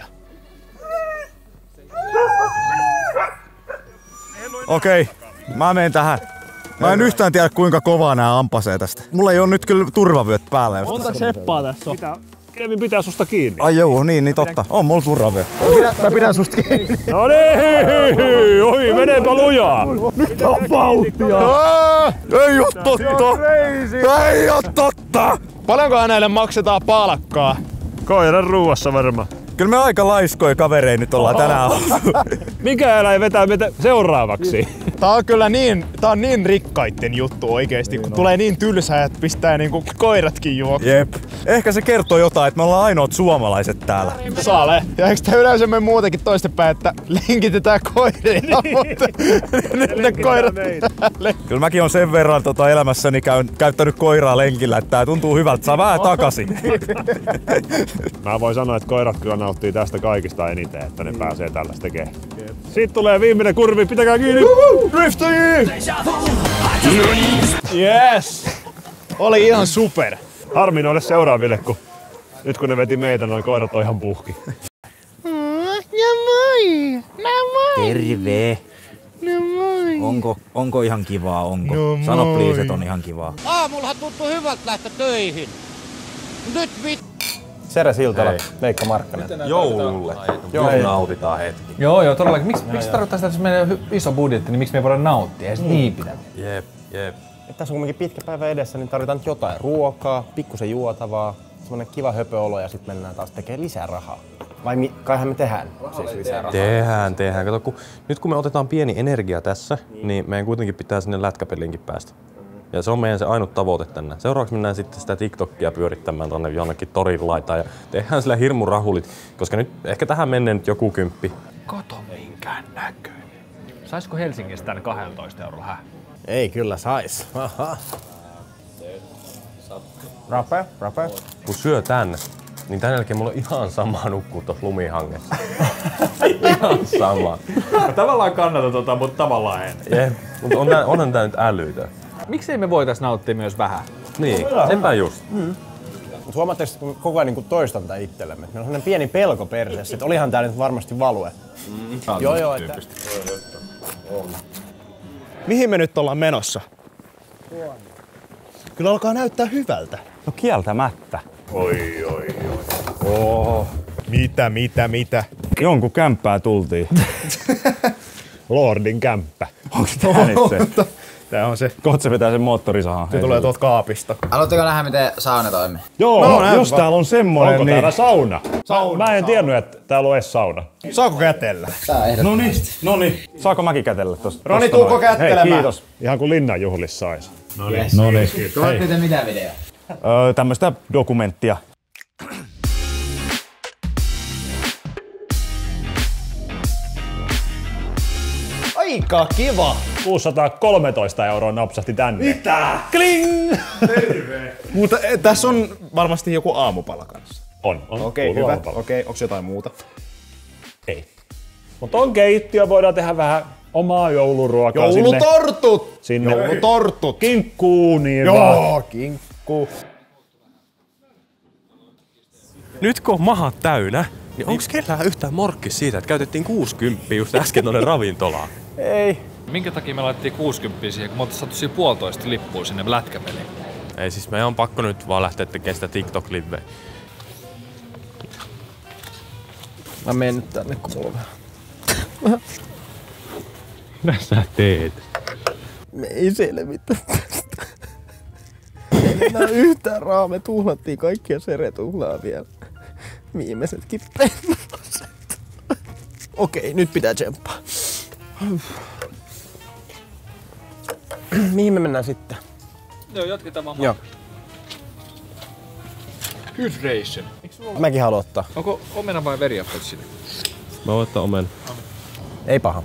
Okei, mä menen tähän. Mä en yhtään tiedä kuinka kovaa nää ampasee tästä. Mulla ei oo nyt kyllä turvavyöt päällä. Monta seppaa tässä on? Kevin pitää susta kiinni. Ai joo, niin totta. On mulla turvavyö. Mä pidän susta kiinni. No niin, oi, meneepä lujaa. Nyt on vauhtia. Ei oo totta. Ei oo totta. Paljonko näille maksetaan palkkaa? Koiran ruuassa varmaan. Kyllä me aika laiskoja kavereita nyt ollaan tänään oltu. Mikä eläin vetää meitä seuraavaksi? Tää on niin rikkaitten juttu oikeesti, kun tulee niin tylsää, että pistää niinku koiratkin juoksuun. Jep. Ehkä se kertoo jotain, että me ollaan ainoat suomalaiset täällä. Sale. Ja eikö tää yleensä me muutenkin toistepäin, että lenkitetään koiria, mutta ne koirat täällä. Kyllä mäkin on sen verran elämässäni käyttänyt koiraa lenkillä, että tää tuntuu hyvältä. Saa vähän takaisin. Mä voin sanoa, että koirat kyllä nauttii tästä kaikista eniten, että ne pääsee tällaista tekemään. Sitten tulee viimeinen kurvi, pitäkää kiinni! Drifti! Yes! Oli ihan super. Harmi noille seuraaville, kun nyt kun ne veti meitä, noin koirat on ihan puhki. Ja moi! No moi! Terve! No moi! Onko ihan kivaa, onko? No sano please, että on ihan kivaa. Aamullahan tuntuu hyvältä lähteä töihin. Nyt Sere Siltala, Veikka Markkanen. Joululle. Joo, nautitaan hetki. Joo, todellakin. Miksi tarkoittaa sitä, että jos meillä on iso budjetti, niin miksi me ei voida nauttia? Ei se niin pitää. Jep. Tässä on kuitenkin pitkä päivä edessä, niin tarvitaan jotain ruokaa, pikkusen juotavaa, semmonen kiva höpöolo ja sitten mennään taas tekemään lisää rahaa. Vai kaihan me tehdään siis lisää rahaa? Tehdään. Kato, nyt kun me otetaan pieni energia tässä, niin meidän kuitenkin pitää sinne lätkäpelinkin päästä. Ja se on meidän se ainut tavoite tänne. Seuraavaksi mennään sitten sitä TikTokia pyörittämään tonne jonnekin torin laitaan ja tehdään sillä hirmurahulit, koska nyt ehkä tähän menee nyt joku 10. Kato minkään näköinen. Saisiko Helsingistä tänne 12 eurolla hä? Ei kyllä sais. Rapea. Kun syö tän, niin tän jälkeen mulla on ihan sama nukkuu tuossa lumihangessa. Ihan sama. Tavallaan kannata mutta tavallaan en. Jep, mutta onhan tää nyt älytön. Miksei me voitais nauttia myös vähän? Niin, sepä just. Huomaatteko, että koko ajan toistan tätä itsellemme? Meillä on sellainen pieni pelko perseessä, että olihan tää nyt varmasti value. Joo, että... Mihin me nyt ollaan menossa? Kyllä alkaa näyttää hyvältä. No kieltämättä. Oi. Oho. Mitä? Jonkun kämppää tultiin. Lordin kämppä. Onko tää nyt se? Tää on se. Kohta se vetää sen moottorisahan. Se tulee tuolta kaapista. Haluatteko nähdä, miten sauna toimii? Joo, jos täällä on semmonen, onko niin... täällä sauna? Mä en tiennyt, että täällä on edes sauna. Saako kätellä? Noniin. Saako mäkin kätellä tosta? Roni, tuuko kättelemään? Hei, kiitos. Ihan kuin Linnan juhlissa sais. Noniin. Tuotte te mitä videoa? Tämmöstä dokumenttia. Aika kiva! 613 € napsahti tänne. Mitä? Kling! Terve! Mutta tässä on varmasti joku aamupala kanssa. On. Okei, hyvä. Okei, onko jotain muuta? Ei. Mutta on keittiö, voidaan tehdä vähän omaa jouluruokaa Joulutortut! Sinne. Joulutortut! Kinkkuu niin Joo, kinkku. Nyt kun on mahat täynnä, niin onks kellään yhtään morkkis siitä, että käytettiin 60 just äsken tonne ravintolaan? Ei. Minkä takia me laitettiin 60 siihen, kun me oltais saatu siinä 1,5 lippua sinne lätkäpeliin? Ei siis meidän on pakko nyt vaan lähteä tekemään sitä TikTok-liveä. Mä menen nyt tänne kolme. Mitä sä teet? Me ei selvitä tästä. Ei enää yhtään rahaa, me tuhlattiin kaikkia Sere-tuhlaa vielä. Viimeisetkin pennoset. Okei, nyt pitää tsemppaa. Mihin me mennään sitten? Joo, jatketaan vaan. Joo. Hydration. Mäkin haluan ottaa. Onko omena vai veriappelsi sinne? Mä voin ottaa omena. Ei paha.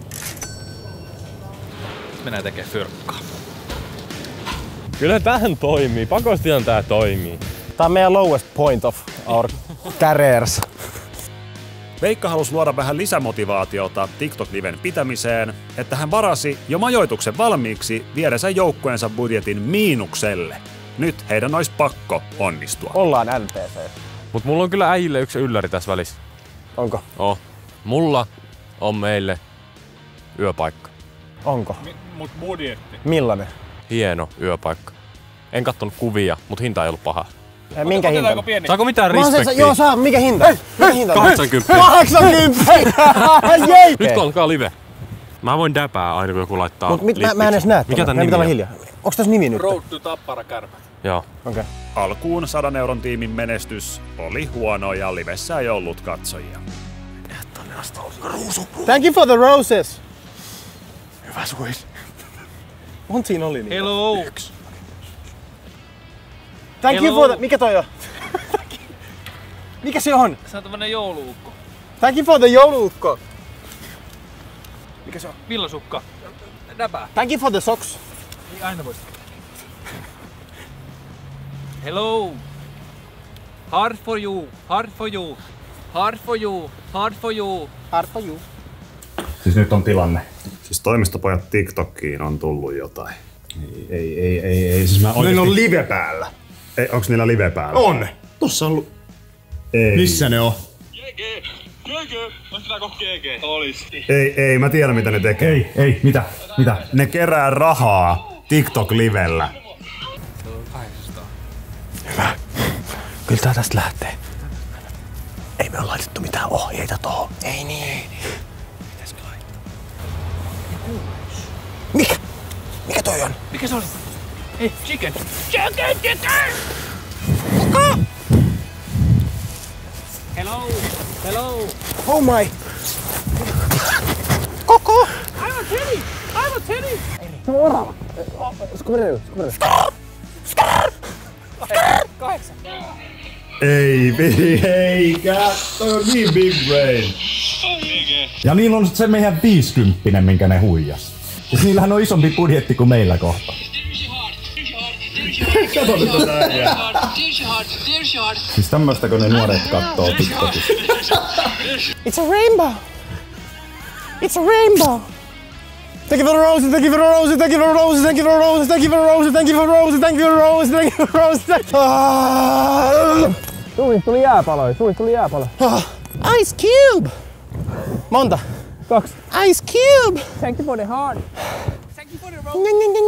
Mennään tekee fyrkkaa. Kyllä tähän toimii. Pakostihan tää toimii. Tää on meidän lowest point of our careers. Veikka halusi luoda vähän lisämotivaatiota TikTok-liven pitämiseen, että hän varasi jo majoituksen valmiiksi viedänsä joukkueensa budjetin miinukselle. Nyt heidän olisi pakko onnistua. Ollaan NPC. Mut mulla on kyllä äijille yksi ylläri tässä välissä. Onko? Mulla on meille yöpaikka. Onko? Mut budjetti. Millainen? Hieno yöpaikka. En kattonut kuvia, mut hinta ei ollut paha. Minkä hinta? Saako mitään respektiä? Joo, saa. Mikä hinta? Mikä hinta? 80. 80! Nyt kun alkaa live. Mä voin däpää aina kun joku laittaa Mut mä en edes näe. Mikä tän nimi on? Hiljaa. Onks tässä nimi nyt? Road to Tappara Kärpät. Joo. Okei. Alkuun 100 € tiimin menestys oli huono ja livessä ei ollut katsojia. Thank you for the roses! Hyvä suis. Monta siinä oli niin? Hello! Thank you for the... Mikä toi on? Mikä se on? Se on tämmönen jouluukko. Thank you for the jouluukko! Mikä se on? Villasukka. Näpää. Thank you for the socks. Niin aina voisi. Hello! Hard for you. Hard for you. Hard for you. Hard for you. Hard for you. Siis nyt on tilanne. Siis toimistopojat TikTokiin on tullut jotain. Ei. Siis mä oikeesti... Niillä on live päällä. Ei, onks niillä live päällä? On! Tossa on ollut... Ei. Missä ne on? Ei, mä tiedän mitä ne tekee. Ei, mitä? Ne kerää rahaa TikTok-livellä. Hyvä. Kyllä tää tästä lähtee. Ei me ole laitettu mitään ohjeita tohon. Ei niin. Pitäisikö laittaa? Mikä toi on? Mikä se oli? Hei, chicken! Hello! Oh my! Koko! Aivan Teddy! Se on orava! Skumerelu! 8. Eikä! Toi on niin big brain. Ja niillä on se meidän 50, minkä ne huijas. Siis niillähän on isompi budjetti kuin meillä kohta. Kato nyt tätä äijää. Siis tämmöstäkö ne nuoret kattoo TikTokista? It's a rainbow! It's a rainbow! Thank you for the roses, thank you for the roses, thank you for the roses, thank you for the roses, thank you for the roses, thank you for the roses, thank you for the roses, thank you for the roses, tuli jääpaloja, tuli jääpaloja. Ice Cube! Monta? 2. Ice Cube! Thank you for the heart. Thank you for the rose.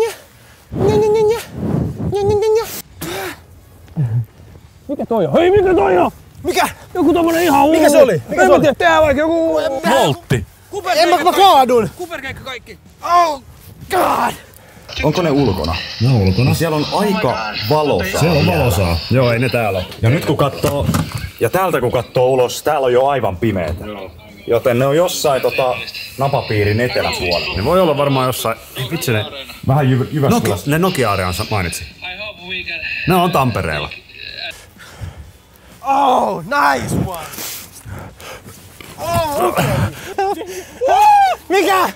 Mikä toi on? Hei, mikä toi on? Mikä? Joku tommonen ihan hullu. Mikä se oli? Mikä se oli? Tää vaikka joku... Voltti. Mä kaadun. Kuperkeikka kaikki. Oh god! Onko ne ulkona? Ne on ulkona. Siellä on aika valosaa. Siellä on valosaa. Joo, ei ne täällä ole. Ja nyt kun katsoo, ja täältä kun katsoo ulos, täällä on jo aivan pimeetä. Joten ne on jossain napapiirin eteläpuolella. Ne voi olla varmaan jossain... Vitsi ne... Vähän Jyväskylässä. Ne Nokia-arean mainitsi. Ne on Tampereella. Oh, nice one! Oh, okay. Mikä?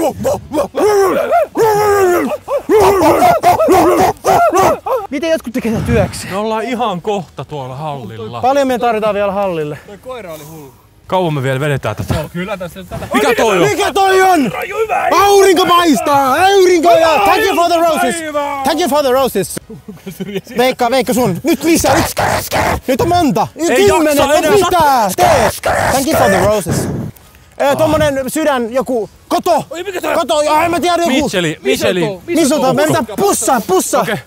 Miten jotkut tekee tätä työksi? Me ollaan ihan kohta tuolla hallilla. Paljon me tarvitaan vielä hallille. Toi koira oli hullu. Kauan me vielä vedetään tätä. Kyllä tässä tätä. Mikä toi on? Mikä toi on? Aurinko paistaa! Aurinko ja... Thank you for the roses! Thank you for the roses! Veikka sun! Nyt lisää! Nyt on monta! 10! Mitä? Tee! Thank you for the roses! Tommonen sydän, joku... Koto! Koto! En mä tiedä joku... Micheli! Missulta! Me pitää pussa! Okei.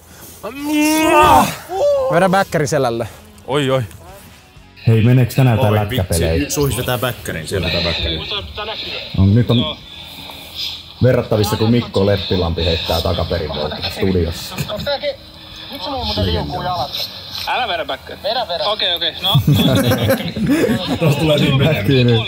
Vedä bäkkäri selälle. Oi. Hei, meneekö tänään tää lätkäpeleihin? Suhistetaan bäkkärin, sieltä bäkkärin. Nyt on verrattavissa, kun Mikko Leppilampi heittää takaperin studiossa. Onks tääkin... Nyt se muuten jonkun jalat. Älä vedä bäkkäri. Vedä. Okei. No. Tosta tulee niin menee.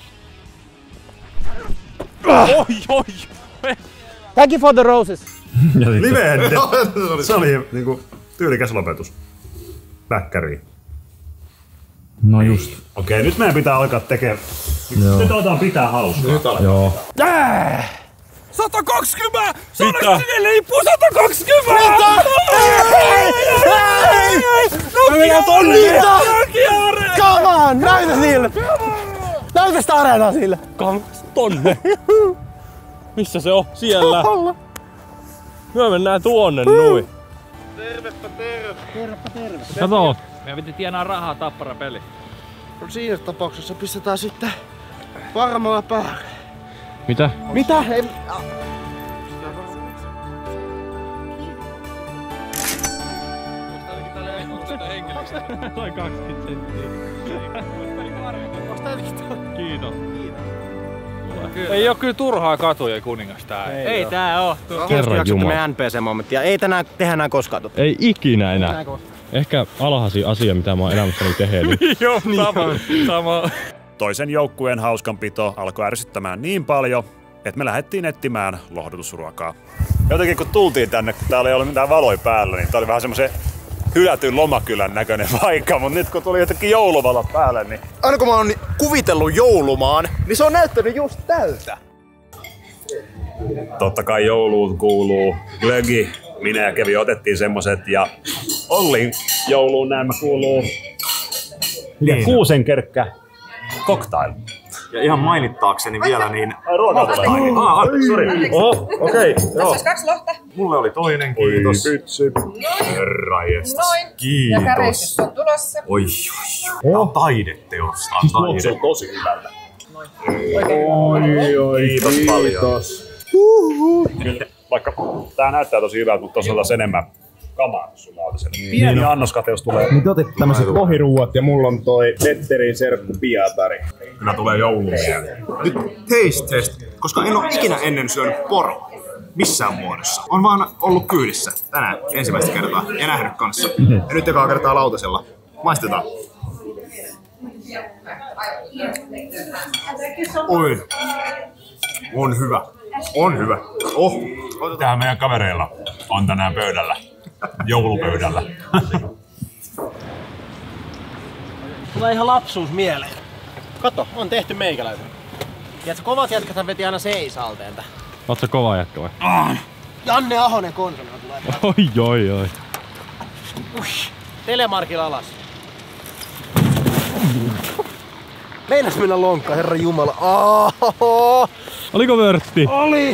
Oi. Thank you for the roses. Live-ende. Se oli niinku tyylikäs lopetus. Bäkkäriin. No just. Okei, nyt meidän pitää alkaa tekemään. Nyt aletaan pitää hauskaa. Joo. 120! Mitä? Sinne liippuu 120! Nokia-are! Come on! Näytä sille! Näytä sitä areenaa sille! Tonne! Missä se on? Siellä! Me mennään tuonne nui. Tervepä terve! Kato! Meidän piti tienaa rahaa tappara peli. No siinä tapauksessa pistetään sitten varmalla päälle. Mitä? Mitä? Ei... Toi 20 senttiä. Kiitos. Ei oo kyllä turhaa katuja kuningas tää. Ei tää oo. Herran jumala. Meidän NPC-momenttia. Ei tänään tehdä enää koskaan. Ei ikinä enää. Ehkä alhaisin asia, mitä mä oon elämässäni tehnyt. Joo, sama. Toisen joukkueen hauskanpito alkoi ärsyttämään niin paljon, että me lähdettiin etsimään lohdutusruokaa. Jotenkin kun tultiin tänne, kun täällä ei ollut mitään valoja päällä, niin tää oli vähän semmosen hylätyn lomakylän näköinen paikka, mutta nyt kun tuli jotenkin jouluvalot päälle, niin... Aina kun mä oon kuvitellut joulumaan, niin se on näyttänyt just tältä. Totta kai jouluun kuuluu glögi. Minä ja Kevi otettiin semmoset ja Ollin jouluun näemmä kuuluu kuusenkerkkä cocktail. Ja ihan mainittaakseni vielä niin... Ruokaa tulee. Sori. Oho, okei. Tässä olisi 2 lohta. Mulle oli toinen, kiitos. Noin. Kiitos. Ja kärjestys on tulossa. Oi. Tää on taideteosta. Siis se on tosi hyvältä. Kiitos paljon. Kyllä, vaikka tää näyttää tosi hyvältä, mutta tuossa on enemmän kamaa sun lautaselle. Pieni annoskateus tulee. Nyt otit tämmöset kohiruuat ja mulla on toi Petterin serkku Piatari. Kyllä tulee jouluun. Nyt taste test, koska en oo ikinä ennen syönyt poroa. Missään muodossa. On vaan ollut kyydissä tänään ensimmäistä kertaa ja nähnyt kanssa. Ja nyt ekaa kertaa lautasella. Maistetaan. Oi. On hyvä. On hyvä. Tää meidän kavereilla on tänään pöydällä. Joulupöydällä. Tulee ihan lapsuus mieleen. Kato, on tehty meikäläisen. Tiedätkö, kovat jätkät veti aina seisalteelta. Oot sä kova jätkä vai? Janne Ahonen konsonilla tulee. Oi. Telemarkilla alas. Meinas mennä lonkkaan, herra jumala. Oliko vörtti? Oli.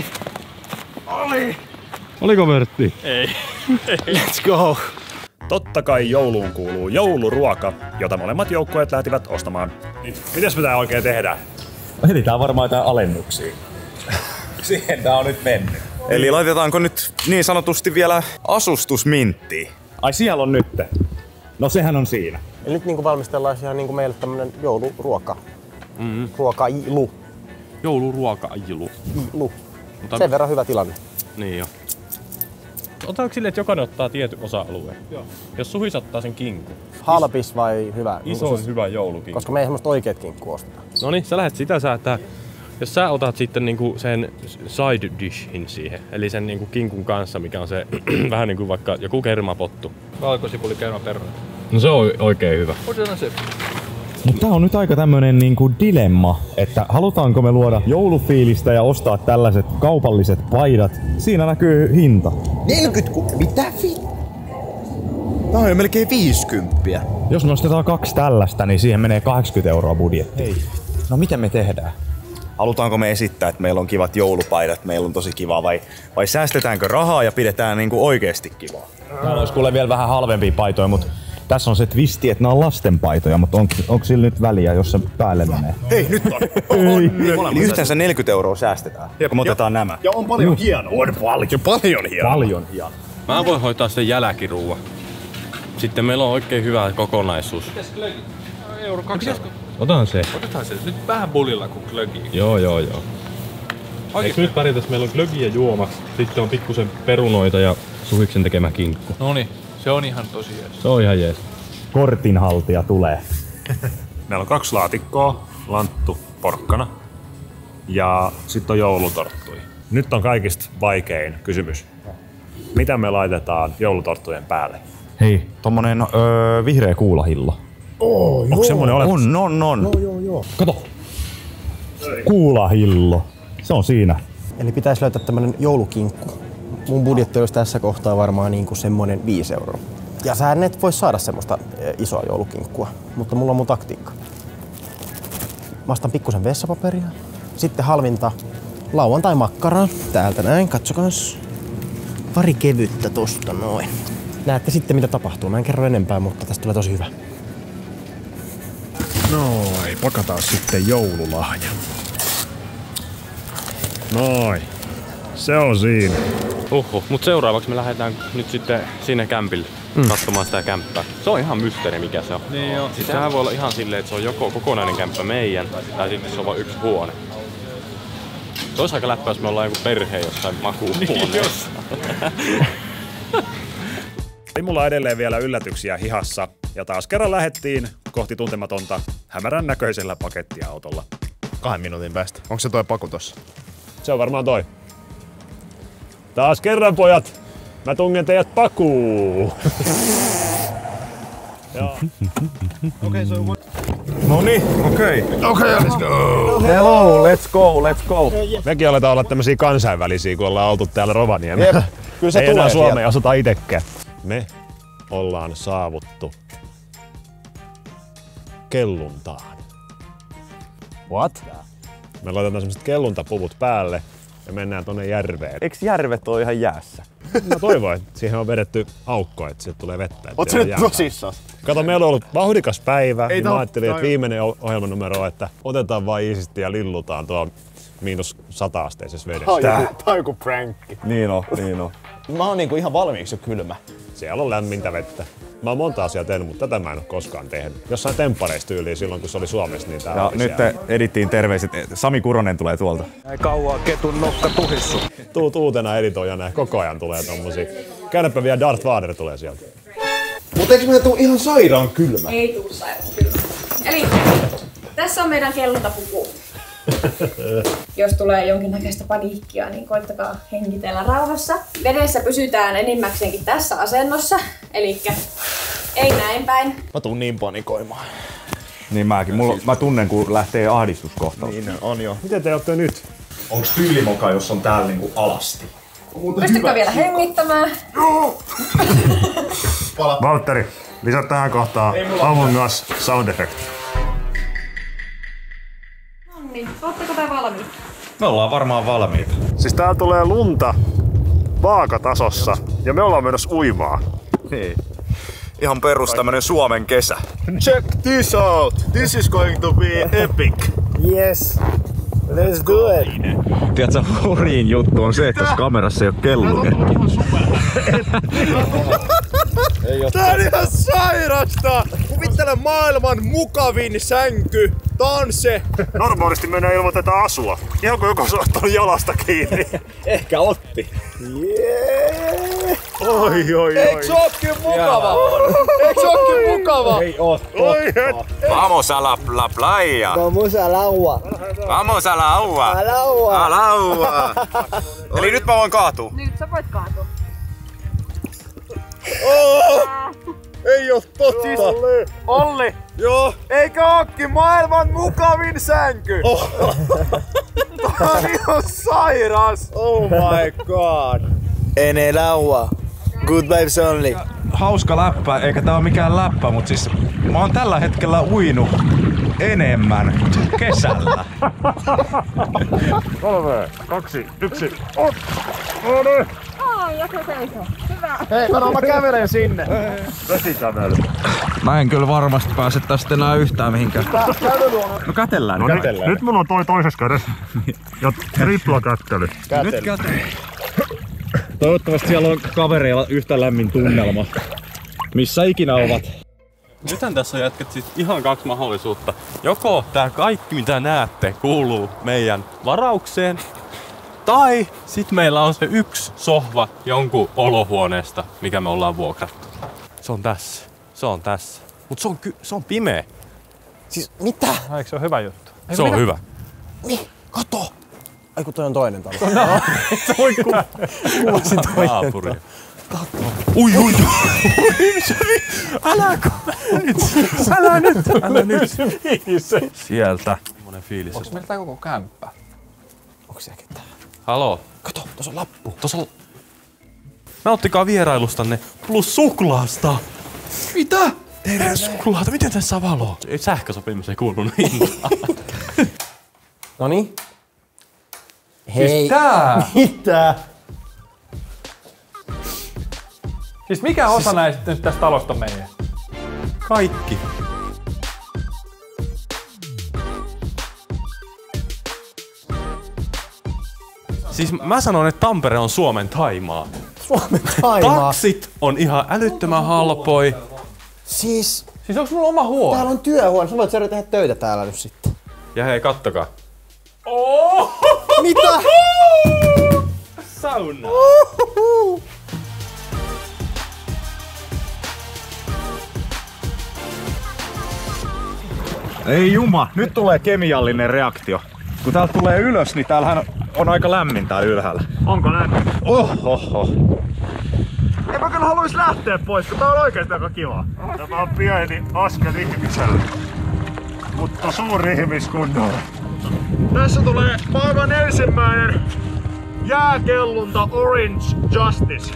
Oliko vörtti? Ei. Let's go. Totta kai jouluun kuuluu jouluruoka, jota molemmat joukkueet lähtivät ostamaan. Mitäs me tää oikein tehdään? Etsitään varmaan jotain alennuksia. Siihen tää on nyt mennyt. Eli laitetaanko nyt niin sanotusti vielä asustusminttiin? Ai siellä on nyt. No sehän on siinä. Eli nyt niinku valmistellaan ihan niinku meille tämmönen jouluruoka. Ruokailu. Jouluruokailu. Mutta sen verran hyvä tilanne. Niin jo. Otetaanko silleen, että jokainen ottaa tietyn osa-alueen? Joo. Jos Suhis ottaa sen kinkku. Halpis vai hyvä? Iso hyvä joulukinkku. Koska me ei semmoista oikeet kinkkua osteta. Noniin, sä lähdet sitä säätää. Jos sä otat sitten niinku sen side dishin siihen, eli sen niinku kinkun kanssa, mikä on se vähän niinku vaikka joku kermapottu. Valkosipuli, kermaperuna. No se on oikein hyvä. Otetaan se. Mutta tää on nyt aika tämmönen niinku dilemma, että halutaanko me luoda joulufiilistä ja ostaa tällaiset kaupalliset paidat. Siinä näkyy hinta. 40 mitä Tää on jo melkein 50. Jos me ostetaan 2 tällaista, niin siihen menee 80 € budjetti. Hei. No miten me tehdään? Halutaanko me esittää, että meillä on kivat joulupaidat, meillä on tosi kivaa, vai säästetäänkö rahaa ja pidetään niinku oikeesti kivaa? Täällä olisi kuule vielä vähän halvempia paitoja, mutta tässä on se twisti, että nämä on lastenpaitoja, mutta onko sillä nyt väliä, jos se päälle menee? Hei, nyt on! Eli yhteensä 40 € säästetään, kun me otetaan nämä. Ja on paljon hienoa. On paljon hienoa. Paljon hienoa. Mä voin hoitaa sen jälkiruuan. Sitten meillä on oikein hyvä kokonaisuus. Euro 2. Otetaan se. Otetaan se nyt vähän bulilla kuin glögi. Joo. Eikö nyt pärjätäs? Meillä on glögiä juomaksi, sitten on pikkusen perunoita ja Suhiksen tekemä kinkku. Noniin, se on ihan tosi jees. Se on ihan jees. Kortinhaltija tulee. Meillä on 2 laatikkoa, lanttu, porkkana ja sitten on joulutorttui. Nyt on kaikista vaikein kysymys. Mitä me laitetaan joulutorttujen päälle? Hei, tommonen vihreä kuulahillo. Onko semmonen olemassa? On. Joo. Kato. Kuulahillo. Se on siinä. Eli pitäisi löytää tämmönen joulukinkku. Mun budjetti olisi tässä kohtaa varmaan niinku semmonen 5 €. Ja sä et voi saada semmoista isoa joulukinkkua, mutta mulla on mun taktiikka. Mä ostan pikkusen vessapaperia. Sitten halvinta lauantai-makkaraa. Täältä näin, katsokaas. Pari kevyttä tosta noin. Näette sitten mitä tapahtuu. Mä en kerro enempää, mutta tästä tulee tosi hyvä. Noin, pakataan sitten joululahja. Noin. Se on siinä. Mut seuraavaksi me lähdetään nyt sitten sinne kämpille katsomaan sitä kämppää. Se on ihan mysteeri mikä se on. Niin joo. Siis sehän voi olla ihan silleen, että se on joko kokonainen kämppä meidän, tai sitten se on vain yksi huone. Se olisi aika läppä, jos me ollaan joku perhe jossain makuuhuoneessa. Ei mulla edelleen vielä yllätyksiä hihassa, ja taas kerran lähettiin kohti tuntematonta hämärän näköisellä pakettiautolla. 2 minuutin päästä. Onko se toi paku tossa? Se on varmaan toi. Taas kerran pojat, mä tungen teidät pakuun. Noniin, okei, let's go. Hello, let's go. Mekin aletaan olla tämmösiä kansainvälisiä, kun ollaan oltu täällä Rovaniemellä. Kyllä se ei tulee enää Suomea sieltä. asuta itekään. Me ollaan saavuttu Kelluntaan. What? Me laitetaan semmoset kelluntapuvut päälle ja mennään tonne järveen. Eiks järvet oo ihan jäässä? Mä toivon, että siihen on vedetty aukko, että sieltä tulee vettä. Oot sä nyt tosissaan? Kato, meillä on ollut vauhdikas päivä, niin mä ajattelin, että viimeinen ohjelmanumero on, että otetaan vaan iisisti ja lillutaan tuolla -100 asteisessa vedessä. Tää on joku pränkki. Niin on. Mä oon niinku ihan valmiiksi jo kylmä. Siellä on lämmintä vettä. Mä oon monta asiaa tehnyt, mutta tätä mä en oo koskaan tehnyt. Jossain temppareissa tyyliin silloin, kun se oli Suomessa, niin tää ja oli nyt edittiin terveiset. Sami Kuronen tulee tuolta. Ei kauaa ketun nokka tuhissu. Uutena editoijana koko ajan tulee tommosia. Käännäpä vielä Darth Vader tulee sieltä. Mut eikö meillä tuu ihan sairaan kylmä? Ei tuu sairaan kylmä. Eli tässä on meidän kelluntapuku. Jos tulee jonkinnäköistä paniikkia, niin koittakaa hengitellä rauhassa. Vedessä pysytään enimmäkseenkin tässä asennossa, eli ei näin päin. Mä tuun niin panikoimaan. Niin mäkin. Mä tunnen, kun lähtee ahdistuskohtaus. Niin on jo. Miten te ootte nyt? Onks tyylimoka, jos on täällä niinku alasti? Pystykö vielä hengittämään? Valtteri, lisää tähän kohtaan Among Us sound effect. Noniin, ootteko te valmiit? Me ollaan varmaan valmiita. Siis täällä tulee lunta vaakatasossa ja me ollaan menossa uimaan. Niin. Ihan perus tämmönen Suomen kesä. Check this out! This is going to be epic! Yes! Let's do it! Tiedätkö, hurjin juttu on se, että jos kamerassa ei oo kelluke. Tää on ihan sairasta! Kuvittele maailman mukavin sänky! Tää on se! Normaalisti mennään ilman tätä asua. Ihan kuin joku on ottanut jalasta kiinni. Ehkä otti. Yeah. Oi. Eiks ookin mukava? Eiks ookin mukava? Ei oo totta. Vamos a la playa. Vamos al agua. Vamos a la agua. Al agua. Al agua. Eli nyt mä voin kaatua. Nyt sä voit kaatua. Ei oo totta! Olli! Joo! Eikö ookin maailman mukavin sänky? Tää on ihan sairas! Oh my god! En el agua. Good vibes only. Hauska läppä, eikä tää oo mikään läppä, mut siis mä oon tällä hetkellä uinut enemmän kesällä. 3, 2, 1, Joku seisoo. Hyvä. Hei, mä kävelen sinne. Vesikävely. Mä en kyllä varmasti pääse tästä enää yhtään mihinkään. No kätellään. No nyt mulla on toi toisessa kädessä. Ja tripla kättely. Nyt kätely. Toivottavasti siellä on kavereilla yhtä lämmin tunnelma. Missä ikinä ovat. Nythän tässä on jätkät siis ihan 2 mahdollisuutta. Joko tää kaikki mitä näette kuuluu meidän varaukseen, tai sit meillä on se yksi sohva jonkun olohuoneesta, mikä me ollaan vuokrattu. Se on tässä. Se on tässä. Mut se on pimeä. Siis mitä? Eikö se ole hyvä juttu? Se on hyvä. Niin, kato! Ai kun toi on toinen talo. No. Se voi kuvasin toinen naapuri. Kato. Ui. Älä nyt. Sieltä. Semmonen fiilis. Onks meillä tää koko kämppä? Onks siellä ketään? Haloo. Kato, tossa on lappu. Tossa on... Nauttikaa vierailustanne plus suklaasta. Mitä? Tehdään suklaata. Miten tässä saa valoa? Ei sähkösopimus ei kuulu niin. Noniin. Hei. Siis tää? Mitä? Siis mikä osa näistä nyt tästä talosta meidän? Kaikki. Siis mä sanon, että Tampere on Suomen Thaimaa. Suomen Thaimaa? Taksit on ihan älyttömän halpoi. Siis onks mulla oma huone? Täällä on työhuone. Sä voit seurata tehdä töitä täällä nyt sitten. Ja hei, kattokaa. Mitä? Sauna. Ei juma, nyt tulee kemiallinen reaktio. Kun täältä tulee ylös, niin täällähän on aika lämmin täällä ylhäällä. Onko lämmin? Ohoho. En mä kyllä haluis lähteä pois, kun tää on oikeesti aika kiva. Tämä on pieni askel ihmiselle. Mutta suuri ihmiskunnalle. Tässä tulee maailman ensimmäinen jääkellunta Orange Justice.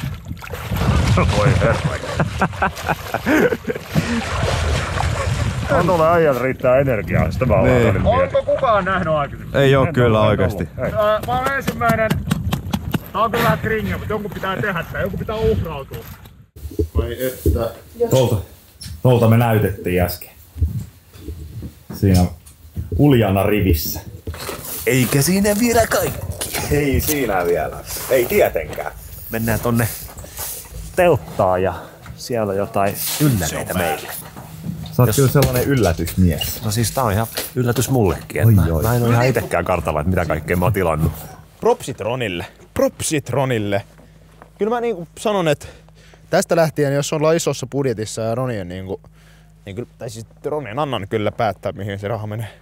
Voi herra. On tuolle äijät riittää energiaa, sitä mä oon Niin. Onko kukaan nähnyt aikaisemmin? Ei oo kyllä oikeesti. Mä oon ensimmäinen. Tää on kyllä vähän kringiä, mutta jonkun pitää tehdä tää, jonkun pitää uhrautua. Vai että. Tuolta me näytettiin äsken. Siinä Uljana rivissä. Eikä siinä vielä kaikki. Ei siinä vielä. Ei tietenkään. Mennään tonne telttaan ja siellä jotain ylläreitä meille. Sä oot kyllä sellainen yllätysmies. No siis tää on ihan yllätys mullekin, että mä en oo ihan itekään kartalla, että mitä kaikkea mä oon tilannut. Propsit Ronille. Propsit Ronille. Kyllä mä niinku sanon, että tästä lähtien, jos ollaan isossa budjetissa ja Ronien tai siis Ronien annan kyllä päättää, mihin se raha menee.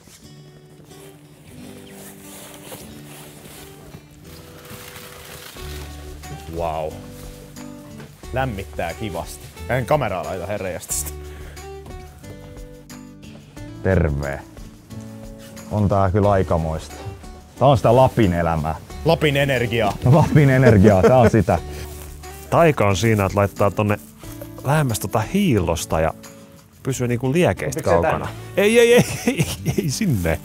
Wow. Lämmittää kivasti. En kameraa laita herranjestas. Terve. On tää kyllä aikamoista. Tää on sitä Lapin elämää. Lapin energiaa. Lapin energiaa, tää on sitä. Taika on siinä, että laittaa tonne lähemmäs hiillosta ja pysyy niinku liekeistä kaukana. Ei sinne.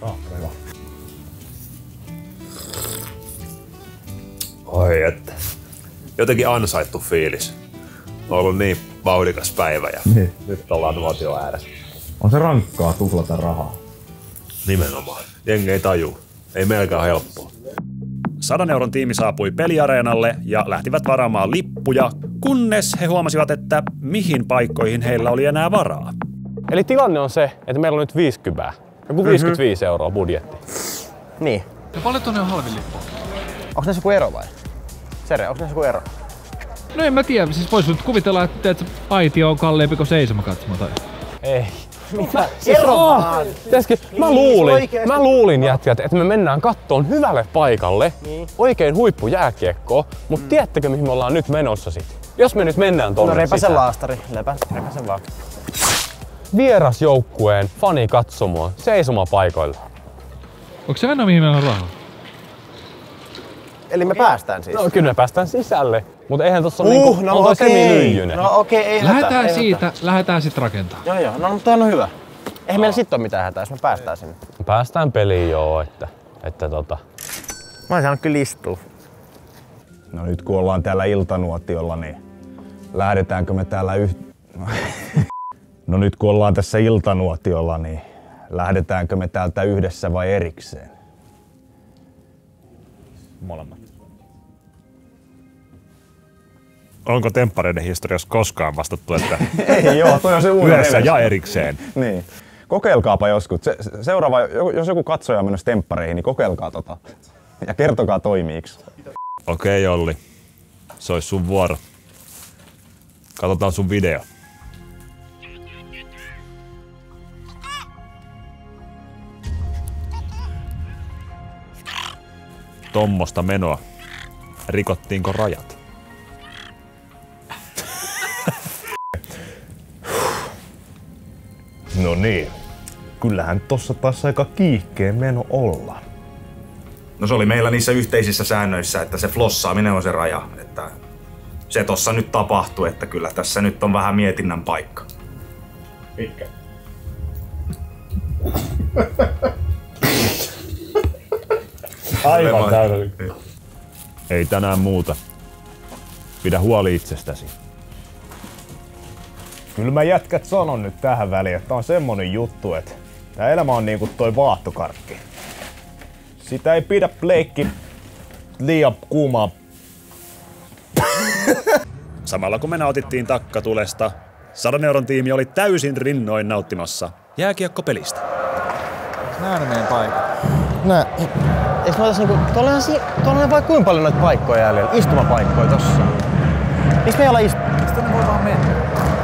Oi että. Jotenkin ansaittu fiilis. On ollut niin vauhdikas päivä ja nyt ollaan nuotio ääressä. On se rankkaa tuhlata rahaa. Nimenomaan. Jengi ei tajuu. Ei melkein helppoa. 100 euron tiimi saapui peliareenalle ja lähtivät varaamaan lippuja, kunnes he huomasivat, että mihin paikkoihin heillä oli enää varaa. Eli tilanne on se, että meillä on nyt 50. Joku 55 euroa budjetti. Niin. Ja paljon tonne on halvin lippu? Onks näissä joku ero vai? Sere, onks näissä joku ero? No en mä tiedä, siis vois nyt kuvitella, että aitio on kalliimpi kuin seisomakatsomo tai... Ei. Mitä? Eromaan! Mä luulin jätkät, että me mennään kattoon hyvälle paikalle, oikein huippujääkiekkoa, mutta tiedättekö mihin me ollaan nyt menossa sit? Jos me nyt mennään tonne repäsen laastari, repäsen vaan. Vierasjoukkueen fanikatsomoon seisomapaikoille. Onko se mennä mihin meillä on rahaa? Eli me päästään siis? No kyllä me päästään sisälle, mutta eihän tossa niinku, on toi semilyijynen. No okei, ei hätää. Lähdetään sit rakentaa. Joo, no mutta on hyvä. Eihän meillä sit oo mitään hätää, jos me päästään sinne. Päästään peliin joo, että Mä oon saanut kyllä istua. No nyt kun ollaan täällä iltanuotiolla, niin lähdetäänkö me täällä No nyt kun ollaan tässä iltanuotiolla, niin lähdetäänkö me täältä yhdessä vai erikseen? Molemmat. Onko temppareiden historiassa koskaan vastattu, että Ei joo, toi on se uuden yhdessä ja erikseen? Niin. Kokeilkaapa joskus. Seuraava, jos joku katsoja on menossa temppareihin, niin kokeilkaa tota. Ja kertokaa toimiiks. Okei, Olli. Se olisi sun vuoro. Katsotaan sun video. Tommosta menoa. Rikottiinko rajat? No niin. Kyllähän tossa taas aika kiihkeen meno olla. No se oli meillä niissä yhteisissä säännöissä, että se flossaaminen on se raja. Että se tossa nyt tapahtui, että kyllä tässä nyt on vähän mietinnän paikka. Mitkä? Aivan täydellinen. Ei tänään muuta. Pidä huoli itsestäsi. Kyllä mä jätkät sanon nyt tähän väliin, että on semmonen juttu, että tää elämä on niinku toi vaahtokarkki. Sitä ei pidä pleikki liian kuumaa. Samalla kun me nautittiin takkatulesta, 100 euron tiimi oli täysin rinnoin nauttimassa jääkiekkopelistä. Nää on meidän paikat. Nää. Eiks mä otas niinku... Tuolla on vaikka kuinka paljon noita paikkoja jäljellä. Istumapaikkoja tossa. Miks me ei olla Sitten ne voi vaan mennä.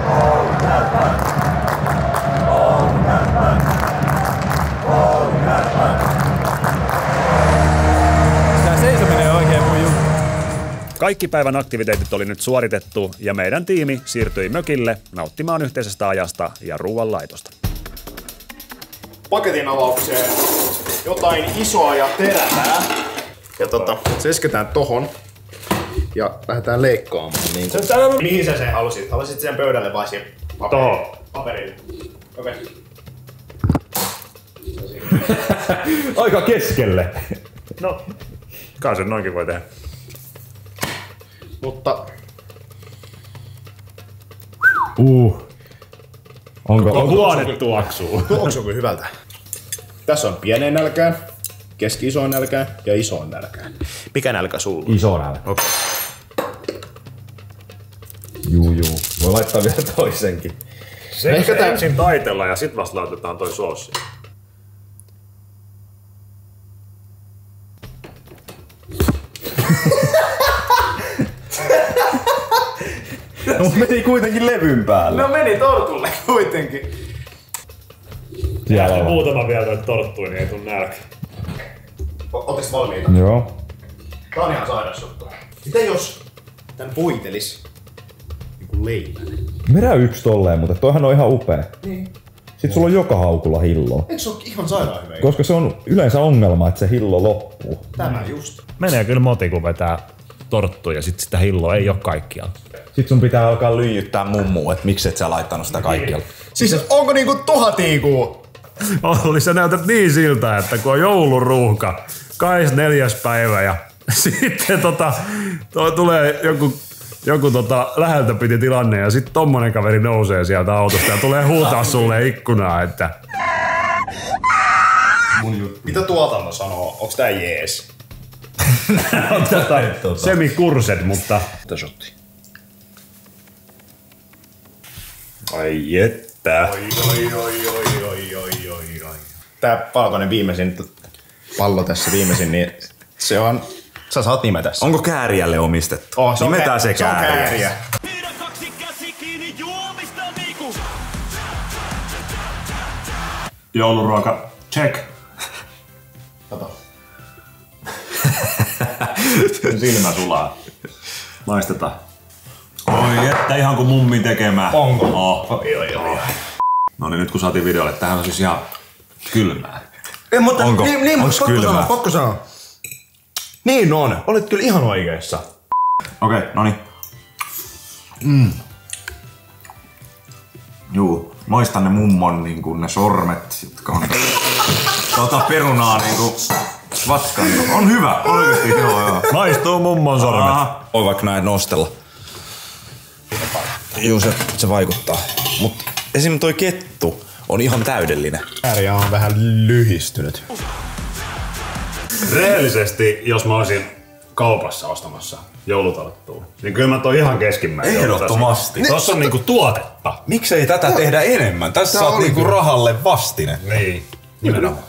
Tää seisominen on oikein mun juttu. Kaikki päivän aktiviteetit oli nyt suoritettu ja meidän tiimi siirtyi mökille nauttimaan yhteisestä ajasta ja ruoanlaitosta. Paketin avaukseen jotain isoa ja terävää. Ja se isketään tohon. Ja lähdetään leikkaamaan. Niin mihin sä sen halusit? Halusit sen pöydälle vai siihen paperille? Aika keskelle. No, kai sen noinkin voi tehdä. Mutta... Onko huone tuoksuu? Tuoksuuko hyvältä? Tässä on pieneen nälkään, keski-isoon nälkään ja isoon nälkään. Mikä nälkä sulla? Iso nälkä. Okay. Juu. Voi laittaa vielä toisenkin. Se ensin taitella ja sit vasta laitetaan toi soossi. No meni kuitenkin levyn päälle. No meni tortulle kuitenkin. Jääkö muutama vielä noita torttuja, niin ei tuu nälkä. Ootteko valmiita? Joo. Tää on ihan sairas juttu. Mitä jos tän voitelis niinku leivän? Vedä yksi tolleen, mutta toihan on ihan upea. Niin. Sitten sulla on joka haukulla hilloa. Eikö se oo ihan sairaan hyvä? Koska se on yleensä ongelma, että se hillo loppuu. Tämä just. Menee kyllä moti, kun vetää torttuja ja sit sitä hilloa ei oo kaikkialla. Sit sun pitää alkaa lyijyttää mummua, että miksi et sä laittanut sitä kaikkialla. Siis onko niinku 1000 tiikuu? Olli, sä näytät niin siltä, että kun on jouluruuhka, 24. päivä ja sitten tulee joku läheltä piti tilanne ja sitten tommonen kaveri nousee sieltä autosta ja tulee huutaa sulle ikkunaa, että... Mitä tuotanto sanoo? Onks tää jees? Semikurset, mutta... Tasotti. Ai jettä. Oi. Tää valkoinen viimeisin pallo tässä viimeisin, niin se on... Sä saat nimetä sen. Onko Kääriälle omistettu? Se on Nimetään se Kääriä. Se on Kääriä. Jouluruoka, check. Kato. Silmä sulaa. Maistetaan. Oi että ihan kuin mummin tekemä. Onko? Oi. No niin, nyt kun saatiin videolle, tämähän on siis ihan kylmää. Ei, mutta Onko? Onks kylmää? Pakko sanoa. Niin on. Olet kyllä ihan oikeassa. Okei, noniin. Juu, maistan ne mummon niinku ne sormet, jotka on perunaa niinku vatkannut. On hyvä, oikeesti joo. Maistuu mummon sormet. Voi vaikka näin nostella. Juu, se vaikuttaa. Mut esim. Toi kettu on ihan täydellinen. Kääriä on vähän lyhistynyt. Rehellisesti, jos mä olisin kaupassa ostamassa joulutorttua, niin kyllä mä toi ihan keskimmäinen. Ehdottomasti. Tossa on niinku tuotetta. Miksei tätä tehdä enemmän? Tässä saat niinku rahalle vastine. Niin. Nimenomaan.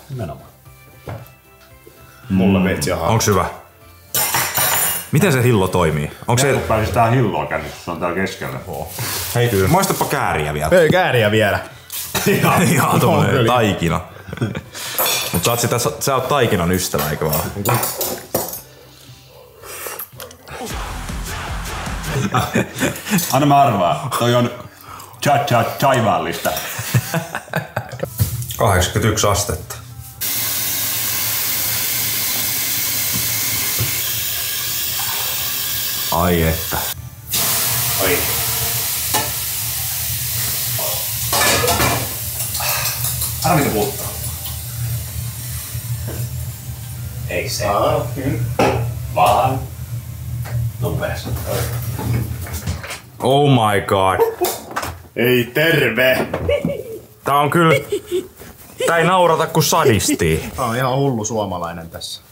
Mulle veitsi ihan. Onks hyvä? Miten se hillo toimii? Onko se... Pääsis tää hilloa käynnissä, se on täällä keskellä. Hei, maistapa Kääriä vielä. Ei, Kääriä vielä. Ihan tommonen taikina. Mut sä oot taikinan ystävä, eikö vaan? Anna mä arvaa, toi on chaivaallista. 81 astetta. Ai että. Ai. Älä mitä puuttaa. Ei se. Vaan. Nopeasti. Oh my god. Ei terve. Tää on kyllä... Tää ei naurata kuin sadistii. Tää on ihan hullu suomalainen tässä.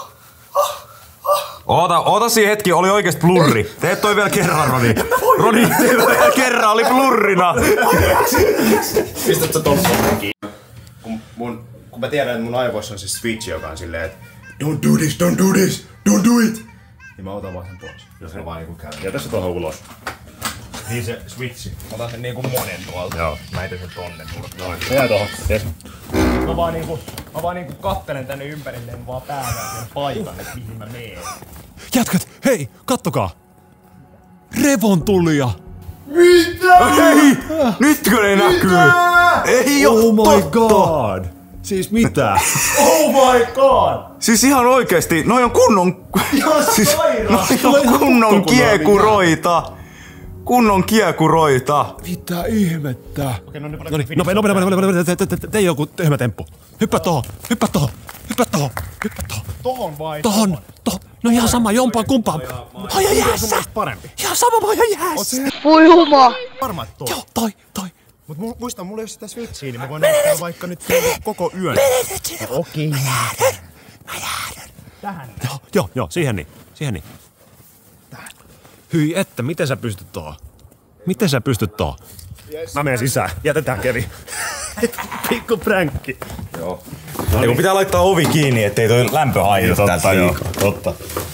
Oota siinä hetki, oli oikeesti blurri. Teet toi vielä kerran, Roni. Roni, teet toi vielä kerran, oli blurrina. Pistät sä tossa kiinni? Kun mä tiedän, että mun aivoissa on se switch, joka on silleen, että don't do this, don't do this, don't do it. Niin mä otan vaan sen pois. Jos mä vaan niinku käyn. Jätä se tuohon ulos. Niin se switchi. Mä otan sen niinku monen tuolta. Joo. Mä heitän sen tonne mulle. Noin. Se jää tohon. Yes. Mä vaan niinku kattelen tänne ympärilleen vaan päätään sen paikan, että mihin mä meen. Jätkät, hei, kattokaa! Revontulia! Mitä? Ei! Nytkö ne näkyy? Ei oo totta! God! Siis mitä? Oh my god! Siis ihan oikeesti, noi on kunnon... Ihan siis, sairaan! noi on kunnon kiekuroita! Kunnon kiekuroita. Mitä ihmettä? Okei, nopea. Tee joku tyhmä temppu. Hyppää tohon. Tohon vai? Tohon. No ihan sama, jompaan kumpaan. Haja jäässä. Ihan sama, mä haja jäässä. Voi huma! Varma toi. Joo, toi. Mut muista, mulla ei oo sitä switchiä, niin mä voin näyttää vaikka nyt koko yön. Okei. Mä jäädän. Tähän. Joo, siihen niin. Tähän. Hyi että, miten sä pystyt tohon? Mä menen sisään. Jätetään Kevi. Pikku pränkki. Joo. No, kun pitää laittaa ovi kiinni, ettei toi lämpö haihdu täältä liikaa. Totta.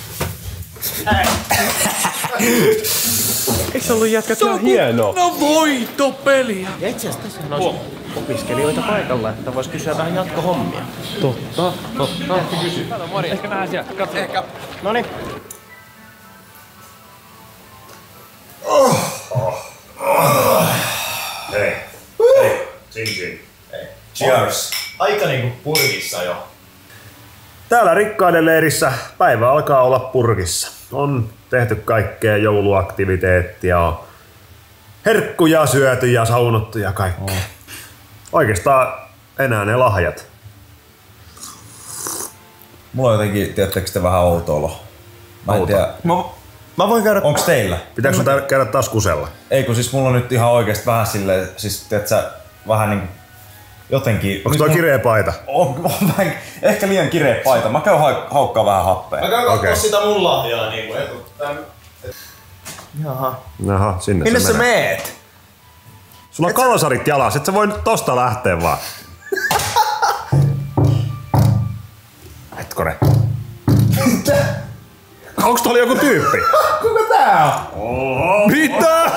Eikö se ollut jätkät ihan hienoa? No voitopeliä! Ja itse asiassa tässä on opiskelijoita paikalla, että vois kysyä vähän jatkohommia. Totta. Kato Mori, ehkä nähdään siellä. Katso. Ehkä. Noniin. Hei. Ching. Cheers. Aika niinku purkissa jo. Täällä rikkaiden leirissä päivä alkaa olla purkissa. On tehty kaikkea jouluaktiviteettia, herkkuja syöty ja saunottu ja kaikkea. Oikeastaan enää ne lahjat. Mulla on jotenkin, tiedättekö te, vähän outo olo. Mä en tiedä. Mä voin käydä... Onks teillä? Pitääkö sun käydä taas kusella? Ei kun siis mulla on nyt ihan oikeesti vähän silleen, siis tiedätkö, vähän niinku jotenkin... Onks toi kireä paita? On vähän, ehkä liian kireä paita. Mä käyn haukkaa vähän happea. Mä käyn kattoo sitä mun lahjaa niinku. Jaha, sinne minne se menee. meet? Sulla on kalsarit jalas, et sä voi nyt tosta lähteä vaan. Hetkone. Onks tuolla joku tyyppi? Kuka tää on? Oho. Mitä?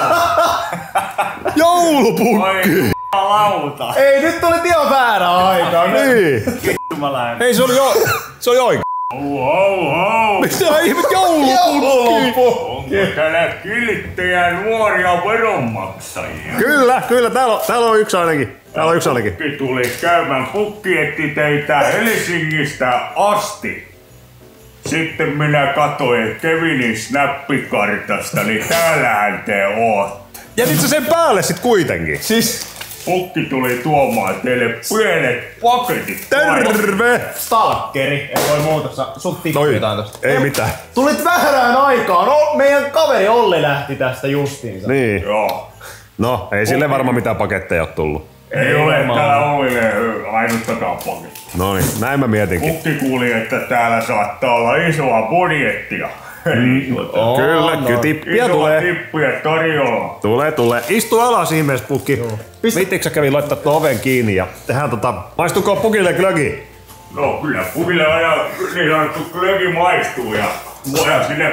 Joulupukki! Lauta. Ei, nyt tuli ihan väärä aika. Niin. Ei, se oli oikein. Mitä ihmet joulupukki? Onko täällä kilttejä nuoria veronmaksajia? Kyllä, täällä on yksi ainakin. Pukki tuli käymään, pukki etti teitä Helsingistä asti. Sitten minä katsoin Kevinin snappikartasta, niin täällähän te ootte. Jätit sä sen päälle sit kuitenkin? Siis pukki tuli tuomaan teille pienet paketit. Terve! Stalkeri, ei voi muuta. Sut tipputaan tosta. Ei mitään. Tulit väärään aikaan. No, meidän kaveri Olli lähti tästä justiinsa. Niin. Joo. No, ei sille varmaan mitään paketteja oo tullut. Ei ole täällä Ollille ainuttakaan pakettia. No niin, näin mä mietinkin. Pukki kuuli, että täällä saattaa olla isoa budjettia. Kyllä, tippiä tulee. Tippiä tarjolla. Tulee. Istu alas ihmeessä, Pukki. Viittiinkö sä kävi laittaa tuon oven kiinni ja tehdään maistuuko Pukille glögi? No kyllä Pukille aina niin sanottu glögi maistuu ja voidaan sinne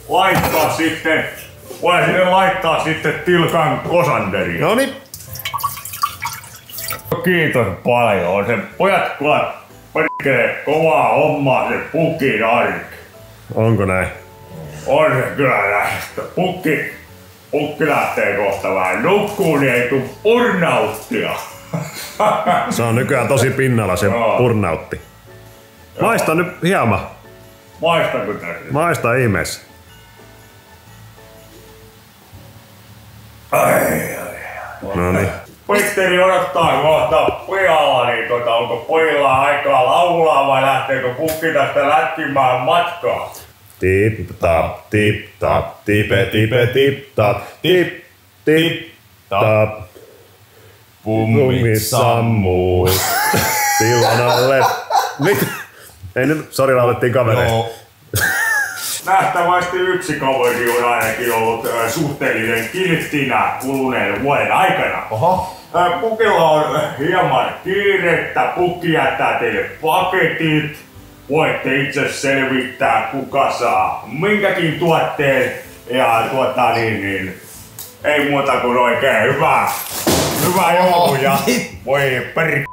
laittaa sitten tilkan kosanderia. Noniin. Kiitos paljon. Se pojat kyllä perkele kovaa hommaa se Pukin arki. Onko näin? On se kyllä lähtö. Pukki lähtee kohta vähän nukkuun, niin ei tuu burnouttia. Se on nykyään tosi pinnalla se burnoutti. Maista nyt hieman. Maistako tässä? Maista ihmeessä. No niin. Petteri odottaa kohta pojalla, niin onko pojilla aikaa laulaa vai lähteekö Pukki tästä lätkimään matkaa? Tip tap, tipe, tip tap, tip tap. Pummit sammuu. Sillan alle. Mit? Ei nyt, sori, laulettiin kavereista. No. Nähtävästi yksi kaveri on ainakin ollut suhteellisen kilttinä kuluneen vuoden aikana. Oho. Pukilla on hieman kiirettä, Pukki jättää teille paketit. Voitte itse selvittää, kuka saa minkäkin tuotteen. Ja ei muuta kuin oikein hyvää jouluja. Voi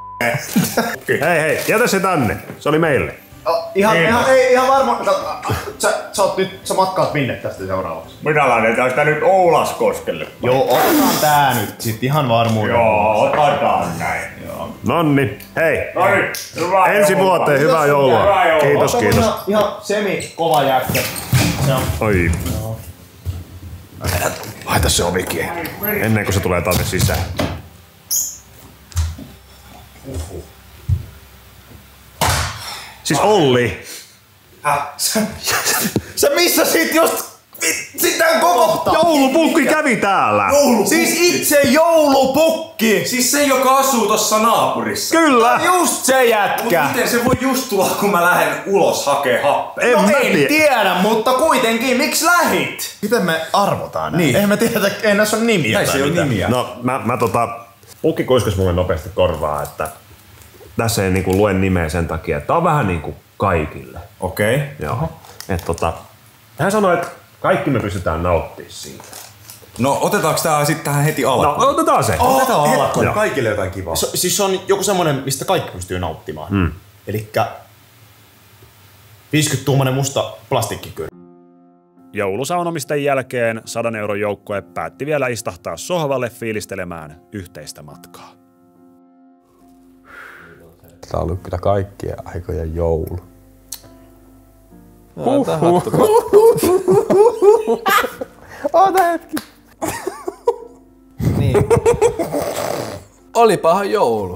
Hei, jätä se tänne. Se oli meille. Ihan varmaan. Sä matkaat minne tästä seuraavaksi? Minä laitetaan sitä nyt Oulaskoskelle. Joo, otetaan tää nyt sit ihan varmuuden. Joo, otetaan näin. Joo. Nonni, hei. Noniin, hyvää ensi joulua. Vuoteen, hyvää joulua. Kiitos. Ihan semi kova jätkä. Oi. Laita se ovikin. Ennen kuin se tulee tänne sisään. Siis Olli! Sä missasit just sitä koko joulupukki kävi täällä! Siis itse joulupukki! Siis se, joka asuu tossa naapurissa. Kyllä! Just se jätkä! Miten se voi just tulla, kun mä lähden ulos hakee happea? En tiedä, mutta kuitenkin, miksi lähit? Miten me arvotaan näin? Niin. Eihän me tiedä, ei näissä ole nimiä. Näissä ei ole nimiä. No pukki kuiskas mulle nopeasti korvaa, että tässä ei niinku lue nimeä sen takia, että tää on vähän niinku kaikille. Okei. Joo. Hän sanoi, että kaikki me pystytään nauttimaan siitä. No otetaanko tää sitten tähän heti alkuun? No otetaan se. Otetaan alkuun. Joo. Kaikille jotain kivaa. Siis se on joku semmonen, mistä kaikki pystyy nauttimaan. Elikkä 50-tuumainen musta plastikkikynä. Joulusaunomisten jälkeen 100 € joukkue päätti vielä istahtaa sohvalle fiilistelemään yhteistä matkaa. Tää on ollut kyllä kaikkien aikojen joulu. Oota hetki. Niin. Olipahan joulu,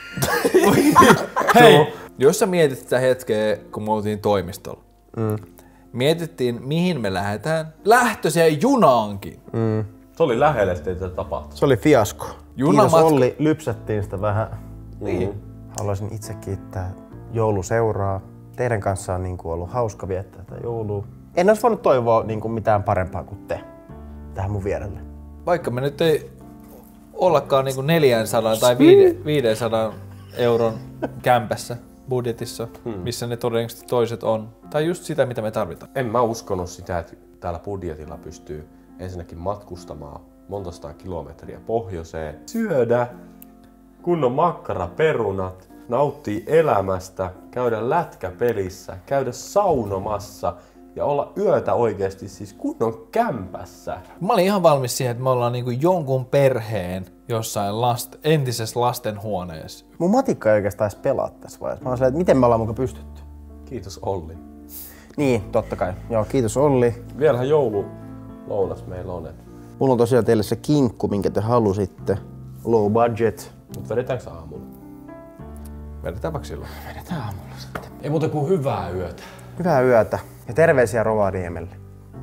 Hei, jos sä mietit sitä hetkeä, kun me oltiin toimistolla. Mietittiin, mihin me lähdetään. Lähtöiseen junaankin. Se oli lähellä, ettei tätä tapahtunut. Se oli fiasko. Kiitos Olli, lypsättiin sitä vähän. Niin. Haluaisin itse kiittää jouluseuraa. Teidän kanssa on ollut hauska viettää tätä joulua. En olisi voinut toivoa mitään parempaa kuin te tähän mun vierelle. Vaikka me nyt ei ollakaan 400 tai 500 euron kämpässä budjetissa, missä ne todennäköisesti toiset on. Tai just sitä, mitä me tarvitaan. En mä uskonut sitä, että täällä budjetilla pystyy ensinnäkin matkustamaan monta 100 kilometriä pohjoiseen, syödä kunnon makkaraperunat, nauttii elämästä, käydä lätkäpelissä, käydä saunomassa ja olla yötä oikeasti siis kunnon kämpässä. Mä olin ihan valmis siihen, että me ollaan jonkun perheen jossain entisessä lastenhuoneessa. Mun matikka ei oikeastaan edes pelaa tässä vaiheessa. Mä oon että miten me ollaan muka pystytty. Kiitos Olli. Niin, totta kai. Joo, kiitos Olli. Vielähän joululounas meillä on. Mulla on tosiaan teille se kinkku, minkä te halusitte. Low budget. Mut vedetäänkö aamulla? Vedetään vaikka silloin. Vedetään aamulla sitten. Ei muuta kuin hyvää yötä. Hyvää yötä. Ja terveisiä Rovaniemelle.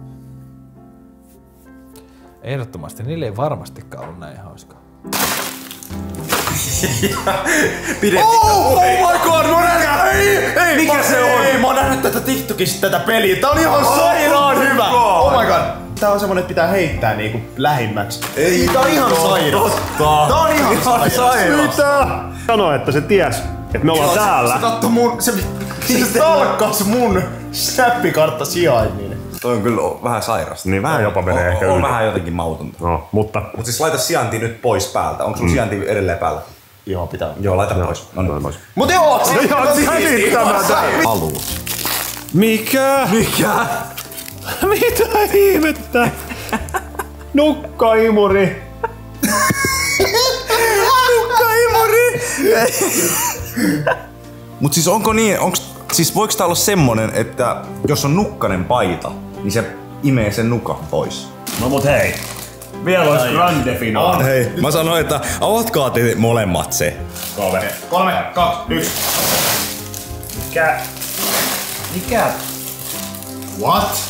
Ehdottomasti. Niille ei varmastikaan ollut näin hauskaa. Oh my god, mikä se on? Ei, mä oon nähnyt tätä TikTokista tätä peliä. Tää on ihan sairaan hyvä. Oh my god. Tää on semmonen, että pitää heittää lähimmäksi. Ei, tää on ihan sairas. Tää on ihan sairas. Sano, että se ties, että me ollaan täällä. Se katso se talkkas mun snappikartta sijainnin. Toi on kyllä vähän sairasta. Niin vähän jopa menee ehkä yli. On vähän jotenkin mautonta. No, mutta siis laita sijainti nyt pois päältä. Onko sun sijainti edelleen päällä? Joo, pitää. Joo, laita pois. No niin. Mut joo, Aluu. Mikä? Mitä ihmettä? Nukkaimuri. Mut siis onko niin, siis voiko tää olla semmonen, että jos on nukkanen paita, niin se imee sen nukan pois? No mut hei, vielä olisi grande finaali. Hei, mä sanoin, että avatkaa te molemmat se. 3, 2, 1. Mikä? What?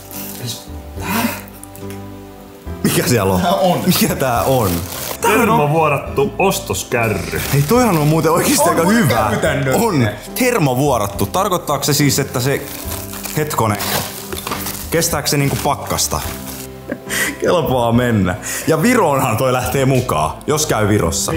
Mikä siellä on? Mikä tää on? Termovuorattu ostoskärry. Hei, toihan on muuten oikeesti aika hyvä. On. Termovuorattu. Tarkoittaako se siis, että se... Hetkonen. Kestääkö se pakkasta? Kelpaa mennä. Ja Viroonhan toi lähtee mukaan, jos käy Virossa.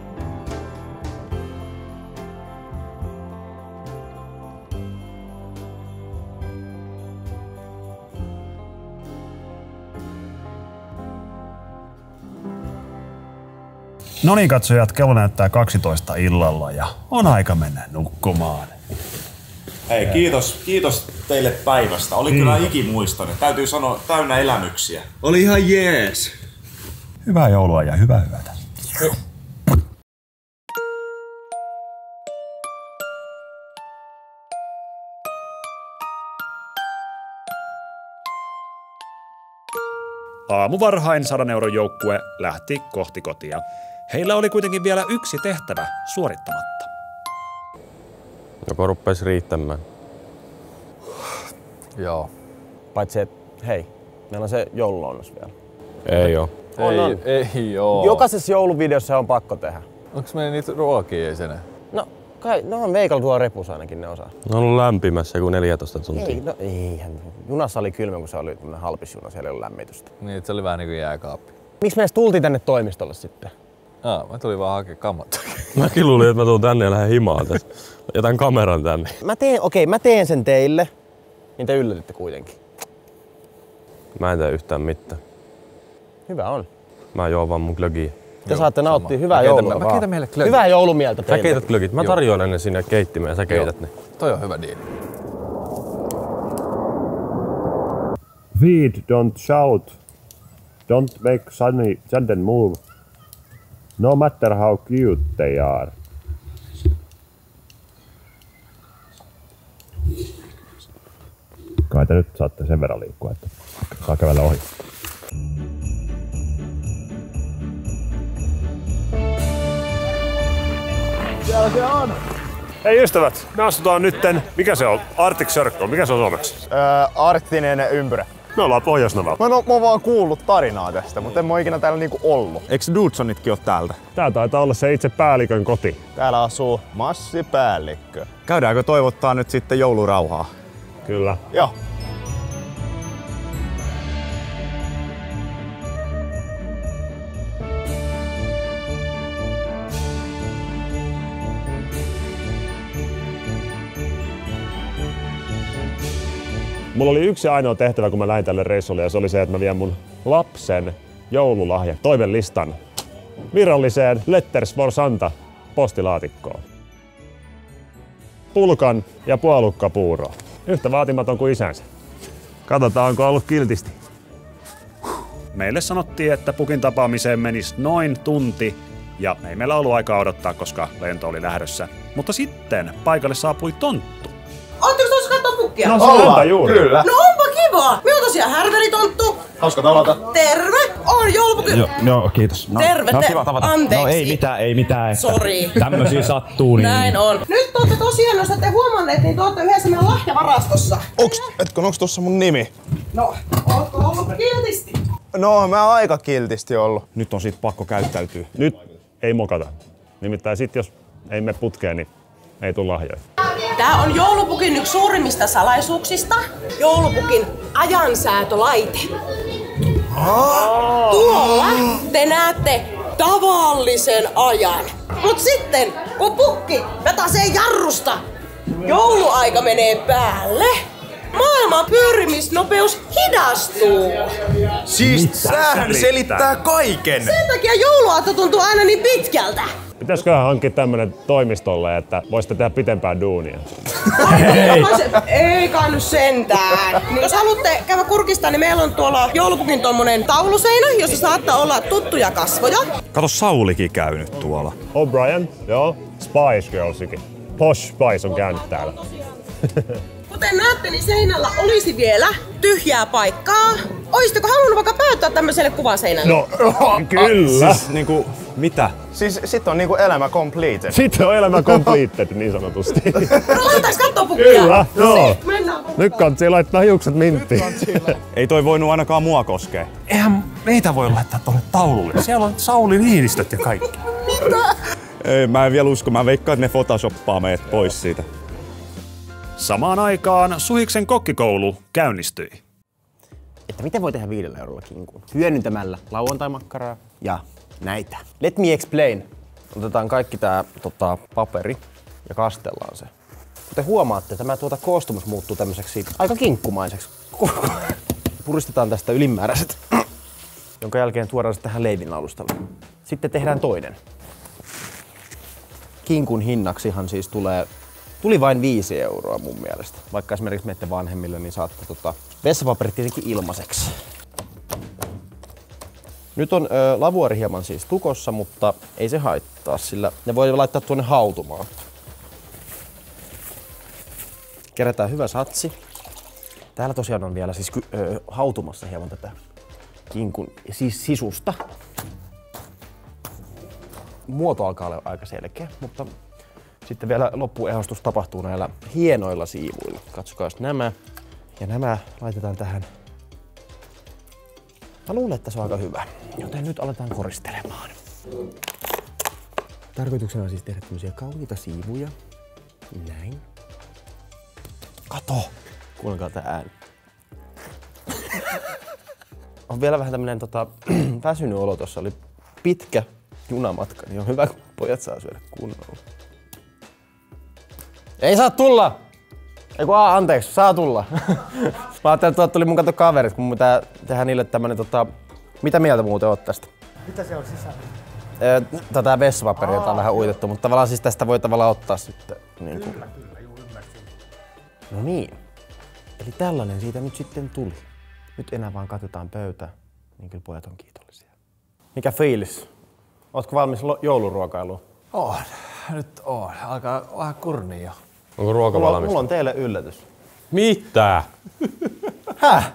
No niin katsojat, kello näyttää 12 illalla ja on aika mennä nukkumaan. Hei, kiitos teille päivästä. Oli kyllä ikimuistoinen. Täytyy sanoa, täynnä elämyksiä. Oli ihan jees. Hyvää joulua ja hyvää yötä. Aamuvarhain 100 euron joukkue lähti kohti kotia. Heillä oli kuitenkin vielä yksi tehtävä suorittamatta. Joko rupes riittämään? Joo. Paitsi että hei, meillä on se joululounas vielä. Ei oo. Ei oo. Jokaisessa jouluvideossa on pakko tehdä. Onks meillä niitä ruokia ei sen? No kai, no Veikalla tuo repus ainakin ne osaa. Ne on ollut lämpimässä kuin 14 tuntia. Ei, no eihän. Junassa oli kylmä, kun se oli tämmönen halpis juna, siellä ei ollut lämmitystä. Niin, että se oli vähän niinku jääkaappi. Miksi me edes tultiin tänne toimistolle sitten? Mä tulin vaan hakemaan kammat. Mäkin luulin, että mä tuun tänne ja lähden himaan tästä. Jätän kameran tänne. Mä teen sen teille, niin te yllätitte kuitenkin. Mä en tee yhtään mitään. Hyvä on. Mä juon vaan mun glögiä. Te saatte nauttia hyvää joulua. Mä keitän meille glögit. Hyvää joulumieltä teille. Sä keität glögit. Mä tarjoilen ne sinne keittimeen ja sä keität ne. Toi on hyvä diili. Feed, don't shout. Don't make sudden move. No matter how cute they are. Kai te nyt saatte sen verran liikkua, että saa kävellä ohi. Siellä se on! Hei ystävät, me astutaan nytten, mikä se on? Arctic Circle, mikä se on suomeksi? Arktinen ympyrä. Me ollaan Pohjois-Navalta. Mä oon vaan kuullut tarinaa tästä, mutta en mä oo ikinä täällä niinku ollut. Eiks Dudsonitkin oo täältä? Tää taitaa olla se itse päällikön koti. Täällä asuu massipäällikkö. Käydäänkö toivottaa nyt sitten joulurauhaa? Kyllä. Joo. Mulla oli yksi ainoa tehtävä, kun mä lähdin tälle reissulle, ja se oli se, että mä vien mun lapsen joululahja toivelistan viralliseen Letters for Santa postilaatikkoon. Pulkan ja puolukkapuuroa. Yhtä vaatimaton kuin isänsä. Katsotaan, onko ollut kiltisti. Meille sanottiin, että pukin tapaamiseen menisi noin tunti, ja ei meillä ollut aikaa odottaa, koska lento oli lähdössä. Mutta sitten paikalle saapui tonttu. Ootteko tuossa katsoa pukkia? No se on juuri. Kyllä. No onpa kiva! Me on tosiaan Härvelitonttu. Hauska tavata. Terve! On joulupukki. Joo, kiitos. No, Terve, no, kiva tavata. Anteeksi. No ei mitään. Sori. Tämmösiä sattuu. Niin. Näin on. Nyt te ootte tosiaan, jos ette huomanneet, niin te ootte yhdessä meidän lahjavarastossa. Onks tossa mun nimi? No, ootko ollut kiltisti? No, mä oon aika kiltisti ollut. Nyt on siitä pakko käyttäytyä. Nyt ei mokata. Nimittäin sit jos ei mene putkeen, niin ei tule lahjoja. Tää on joulupukin yksi suurimmista salaisuuksista. Joulupukin ajansäätölaite. Tuolla te näette tavallisen ajan. Mut sitten, kun pukki vetäsee jarrusta, jouluaika menee päälle. Maailman pyörimisnopeus hidastuu. Siis sähän selittää kaiken! Sen takia jouluaatto tuntuu aina niin pitkältä. Pitäisiköhän hankkia tämmönen toimistolle, että voisitte tehdä pitempää duunia? Ei kai nyt sentään. Jos haluatte käydä kurkistaa, niin meillä on tuolla joulupukin tommonen tauluseinä, jossa saattaa olla tuttuja kasvoja. Kato, Saulikin käynyt tuolla. O'Brien, joo. Spice Girlsikin. Posh Spice on käynyt täällä. Kuten näette, niin seinällä olisi vielä tyhjää paikkaa. Oisitteko halunnut vaikka päättää tämmöiselle kuvaseinälle? No, kyllä. Siis niinku, mitä? Siis sit on niinku elämä completed. Sitten on elämä completed niin sanotusti. No lähdetäänkö kattoo pukkia? Kyllä, joo. Mennään. Nyt kannattaa laittaa hiukset minttiin. Ei toi voinut ainakaan mua koskea. Eihän meitä voi laittaa tuolle taululle. Siellä on Sauli Niinistöt ja kaikki. Mitä? Ei, mä en vielä usko. Mä veikkaan, että ne photoshoppaa meidät pois siitä. Samaan aikaan Suhiksen kokkikoulu käynnistyi. Että miten voi tehdä 5 eurolla kinkun? Hyödyntämällä lauantaimakkaraa ja näitä. Let me explain. Otetaan kaikki tää paperi ja kastellaan se. Kuten huomaatte, tämä koostumus muuttuu tämmöiseksi aika kinkkumaiseksi. Puristetaan tästä ylimääräiset, jonka jälkeen tuodaan se tähän leivinlaulustalle. Sitten tehdään toinen. Kinkun hinnaksihan siis tuli vain 5 euroa mun mielestä. Vaikka esimerkiksi menette vanhemmille, niin saatte vessapaperit tietenkin ilmaiseksi. Nyt on lavuori hieman siis tukossa, mutta ei se haittaa, sillä ne voi laittaa tuonne hautumaan. Kerätään hyvä satsi. Täällä tosiaan on vielä siis hautumassa hieman tätä kinkun siis sisusta. Muoto alkaa olla aika selkeä, mutta sitten vielä loppuehostus tapahtuu näillä hienoilla siivuilla. Katsokaa nämä. Ja nämä laitetaan tähän. Mä luulen, että se on aika hyvä. Joten nyt aletaan koristelemaan. Tarkoituksena on siis tehdä tämmöisiä kauniita siivuja. Näin. Kato! Kuunnelkaa tää ääni. On vielä vähän tämmönen väsynyt olo. Tossa oli pitkä junamatka, niin on hyvä, kun pojat saa syödä kunnolla. Ei saa tulla! Eiku anteeksi, saa tulla. Mä ajattelin, että tuli mun kaverit, kun mun pitää tehdä niille tämmönen mitä mieltä muuten oot tästä? Mitä se on sisällä? Tätä vessapaperia on vähän uitettu, mutta tavallaan siis tästä voi tavallaan ottaa sitten. Niin kuin. Kyllä, juu, ymmärsin. No niin. Eli tällainen siitä nyt sitten tuli. Nyt enää vaan katsotaan pöytää, niin kyllä pojat on kiitollisia. Mikä fiilis? Ootko valmis jouluruokailuun? On. Nyt on. Alkaa vähän kurnia jo. Onko ruoka valmis? Mulla on teille yllätys. Mitä? Häh?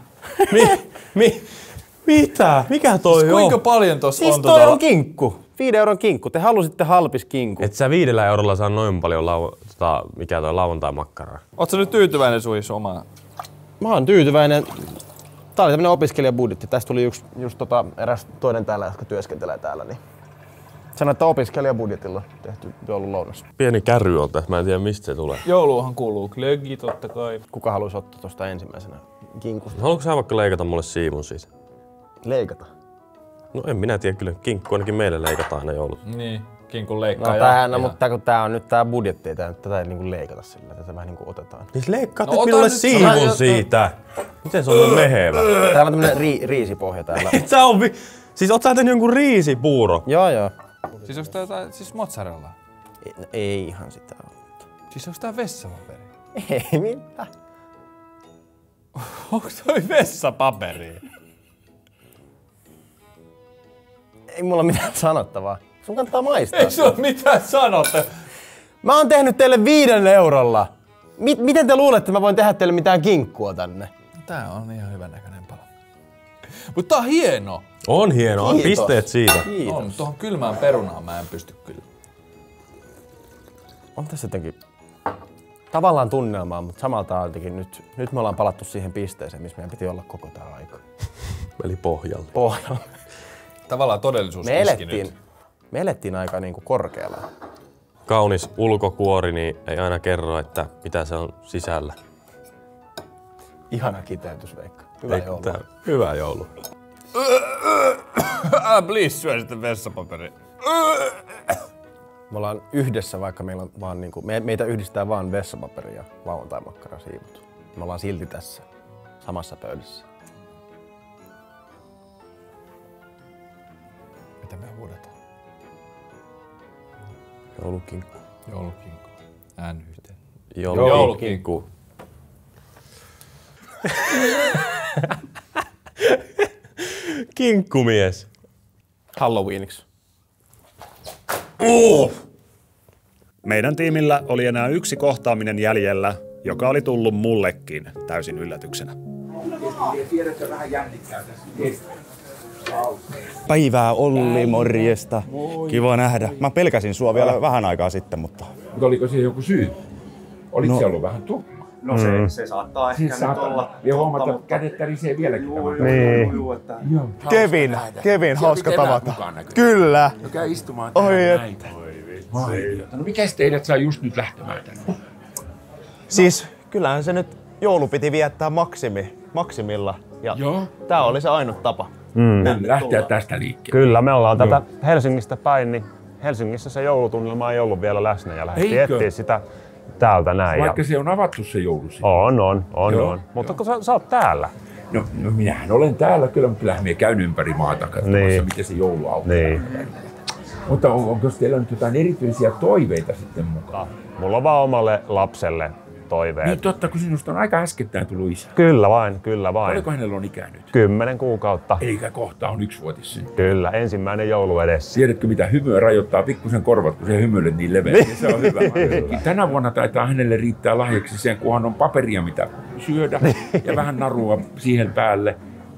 Mitä? Mikä toi siis kuinka paljon tossa siis on? Siis toi on kinkku. 5 euron kinkku. Te halusitte halpis kinkku. Et sä 5 eurolla saa noin paljon mikä toi lauantai-makkaraa. Oot sä nyt tyytyväinen Suis omaan? Mä oon tyytyväinen. Tää oli tämmönen opiskelijabudjetti. Tästä tuli just eräs toinen täällä, jotka työskentelee täällä. Niin sanoi, että opiskelijabudjetilla tehty joululounas. Pieni kärry on tässä. Mä en tiedä mistä se tulee. Jouluuhan kuuluu glöggi totta kai. Kuka haluaisi ottaa tosta ensimmäisenä kinkusta? Haluatko sä vaikka leikata mulle siivun siitä? Leikata? No en minä tiedä kyllä. Kinkku ainakin meille leikataan aina joulut. Niin, kinkun leikkaa. Mutta kun tää on nyt tää budjetti, tätä ei niinku leikata sillä, tätä vähän niinku otetaan. Siis leikkaat minulle siivun siitä. Miten se on mehevä? Täällä on tämmönen riisipohja täällä. Et sä on siis oot sä tehnyt jonkun riisipuuro? Joo. Siis onks tää jotain, mozzarella? Ei ihan sitä ole. Siis onks tää vessapaperi? Ei mitään. Onks toi vessapaperi? Ei mulla mitään sanottavaa. Sun kannattaa maistaa. Ei sulla mitään sanottavaa. Mä oon tehnyt teille 5 eurolla. Miten te luulette, että mä voin tehdä teille mitään kinkkua tänne? Tää on ihan hyvän näköinen pala. Mut tää on hieno. On hieno, on pisteet siitä. Kiitos. On, tuohon kylmään perunaan mä en pysty kyllä. On tässä jotenkin tavallaan tunnelmaa, mutta samalta jotenkin nyt me ollaan palattu siihen pisteeseen, missä meidän piti olla koko tää aika. Eli pohjalla. Tavallaan todellisuus iski nyt. Me elettiin aika niinku korkealla. Kaunis ulkokuori, niin ei aina kerro, että mitä se on sisällä. Ihana kiteytys, Veikka. Hyvä joulu. Hyvä joulu. Älä please syö sitten vessapaperi. Me ollaan yhdessä, vaikka meillä on vaan niinku, meitä yhdistää vaan vessapaperi ja lauantai-makkarasiivut. Me ollaan silti tässä samassa pöydässä. Mitä me huudetaan? Joulukinkku. Joulukinkku. NYT. Joulukinkku. Kinkkumies. Halloweeniksi. Meidän tiimillä oli enää yksi kohtaaminen jäljellä, joka oli tullut mullekin täysin yllätyksenä. Päivää Olli, morjesta. Kiva nähdä. Mä pelkäsin sua vielä vähän aikaa sitten, mutta... Mutta oliko siihen joku syy? Oliko se ollut vähän tuhma? No se saattaa ehkä nyt olla. Ja huomata, että kädet tärisee vieläkin. Niin. Kevin, hauska tavata. Kyllä. No käy istumaan Oi tähän näin. No mikäs teidät saa just nyt lähtemään tänne? Siis kyllähän se nyt joulu piti viettää maksimilla. Ja tää oli se ainut tapa. Lähteä tästä liikkeelle. Kyllä, me ollaan tätä Helsingistä päin, niin Helsingissä se joulutunnelma ei ollut vielä läsnä ja lähdettiin etsiä sitä täältä näin. Vaikka se on avattu se joulu siinä. On. Mutta kun sä oot täällä. No minähän olen täällä kyllä, mutta kyllähän minä käyn ympäri maata katsomassa, miten se joulu auttaa. Niin. Mutta onko teillä nyt jotain erityisiä toiveita sitten mukaan? Mulla on vaan omalle lapselle toiveet. Niin totta, kun sinusta on aika äskettäin tullut isä. Kyllä vain. Paljonko hänellä on ikää nyt? 10 kuukautta. Eikä kohta on 1-vuotis. Kyllä, ensimmäinen joulu edessä. Tiedätkö mitä hymyä rajoittaa pikkusen korvat, kun se hymyilet niin leveä. Se on hyvä. Tänä vuonna taitaa hänelle riittää lahjaksi sen, kunhan on paperia mitä syödä ja vähän narua siihen päälle.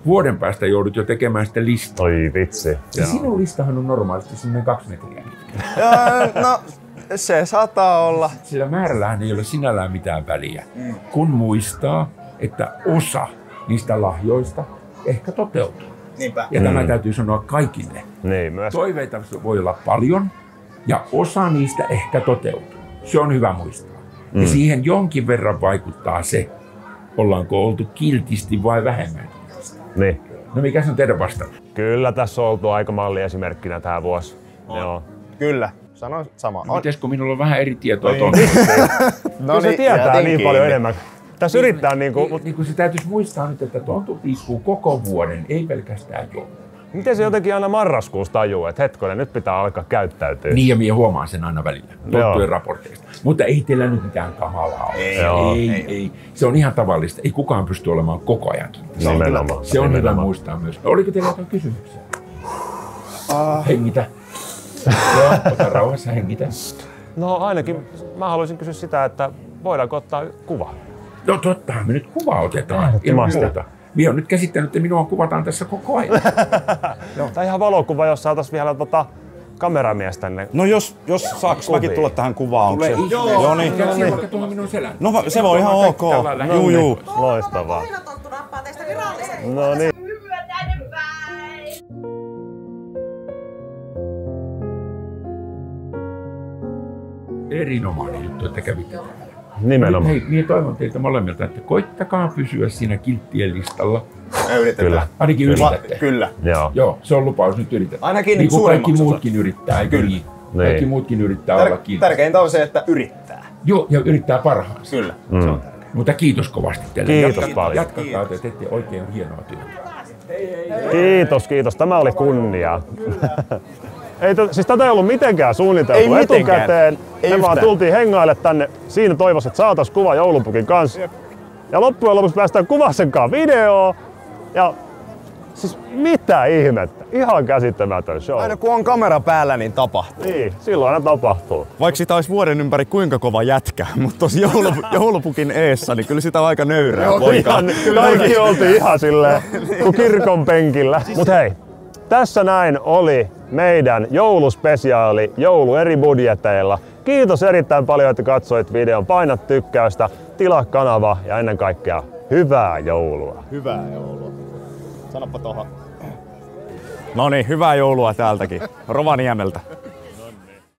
vuoden päästä joudut jo tekemään sitä listaa. Oi vitsi. Ja sinun listahan on normaalisti semmoinen 2 metriä pitkä. No, se saattaa olla. Sillä määrällähän ei ole sinällään mitään väliä, kun muistaa, että osa niistä lahjoista ehkä toteutuu. Niinpä. Ja tämä täytyy sanoa kaikille. Niin, myös. Toiveita voi olla paljon ja osa niistä ehkä toteutuu. Se on hyvä muistaa. Ja siihen jonkin verran vaikuttaa se, ollaanko oltu kiltisti vai vähemmän kiltisti. Niin. No mikä se on teidän vastaus? Kyllä tässä on oltu aika malliesimerkkinä tää vuosi. Joo. Kyllä. Sanoin sama. Mites kun minulla on vähän eri tietoa tuon? No se tietää niin paljon enemmän. Tässä yrittää niinku... Niin se täytyisi muistaa nyt, että tontut liikkuu koko vuoden, ei pelkästään joulun. Miten se jotenkin aina marraskuussa tajuu, että hetkonen, nyt pitää alkaa käyttäytyä? Niin ja minä huomaan sen aina välillä tonttujen raporteista. Mutta ei teillä nyt mitään kamalaa ole. Ei. Se on ihan tavallista. Ei kukaan pysty olemaan koko ajankin. Se on hyvä muistaa myös. Oliko teillä jotain kysymyksiä? Hengitä. Joo, ota rauhassa, hengitä. No ainakin mä haluaisin kysyä sitä, että voidaanko ottaa kuva? No tottahan me nyt kuva otetaan. Minä olen nyt käsittänyt, että minua kuvataan tässä koko ajan. Tai ihan valokuva, jos saataisiin vielä kameramies tänne. No jos saaks mäkin tulla tähän kuvaan? Tulee Joo, niin. Käsi vaikka tuohon minun selän. No se voi ihan ok. Juu. Loistavaa. No niin. Erinomainen juttu, että kävitte. Nimenomaan. Hei, minä toivon teiltä molemmilta, että koittakaa pysyä siinä kilttien listalla. Yritetään. Kyllä. Ainakin yritätte. Kyllä. Joo, se on lupaus, nyt yritetään. Ainakin niin kuin kaikki suurimmaksi muutkin yrittää, eikö niin? Kaikki muutkin yrittää olla kiltti. Tärkeintä on se, että yrittää. Joo, ja yrittää parhaansa. Kyllä, se on tärkeää. Mutta kiitos kovasti teille. Kiitos paljon. Jatkakaa, te teette oikein hienoa työtä. Kiitos. Tämä oli kunnia. Ei, siis tätä ei ollut mitenkään suunniteltu etukäteen. Me vaan tultiin hengaille tänne siinä toivossa, että saataisiin kuva joulupukin kanssa. Ja loppujen lopuksi päästään kuvaa sen kanssa videoon. Ja siis mitä ihmettä. Ihan käsittämätön show. Aina kun on kamera päällä, niin tapahtuu. Niin, silloin aina tapahtuu. Vaikka sitä olisi vuoden ympäri kuinka kova jätkä, mutta tossa joulupukin eessä, niin kyllä sitä on aika nöyrää poikaa. Kaikki oltiin ihan silleen kuin kirkon penkillä. Mut hei, tässä näin oli meidän jouluspesiaali joulu eri budjeteilla. Kiitos erittäin paljon, että katsoit videon. Paina tykkäystä, tilaa kanava ja ennen kaikkea hyvää joulua. Hyvää joulua. Sanoppa tohon. Noniin, hyvää joulua täältäkin. Rovaniemeltä.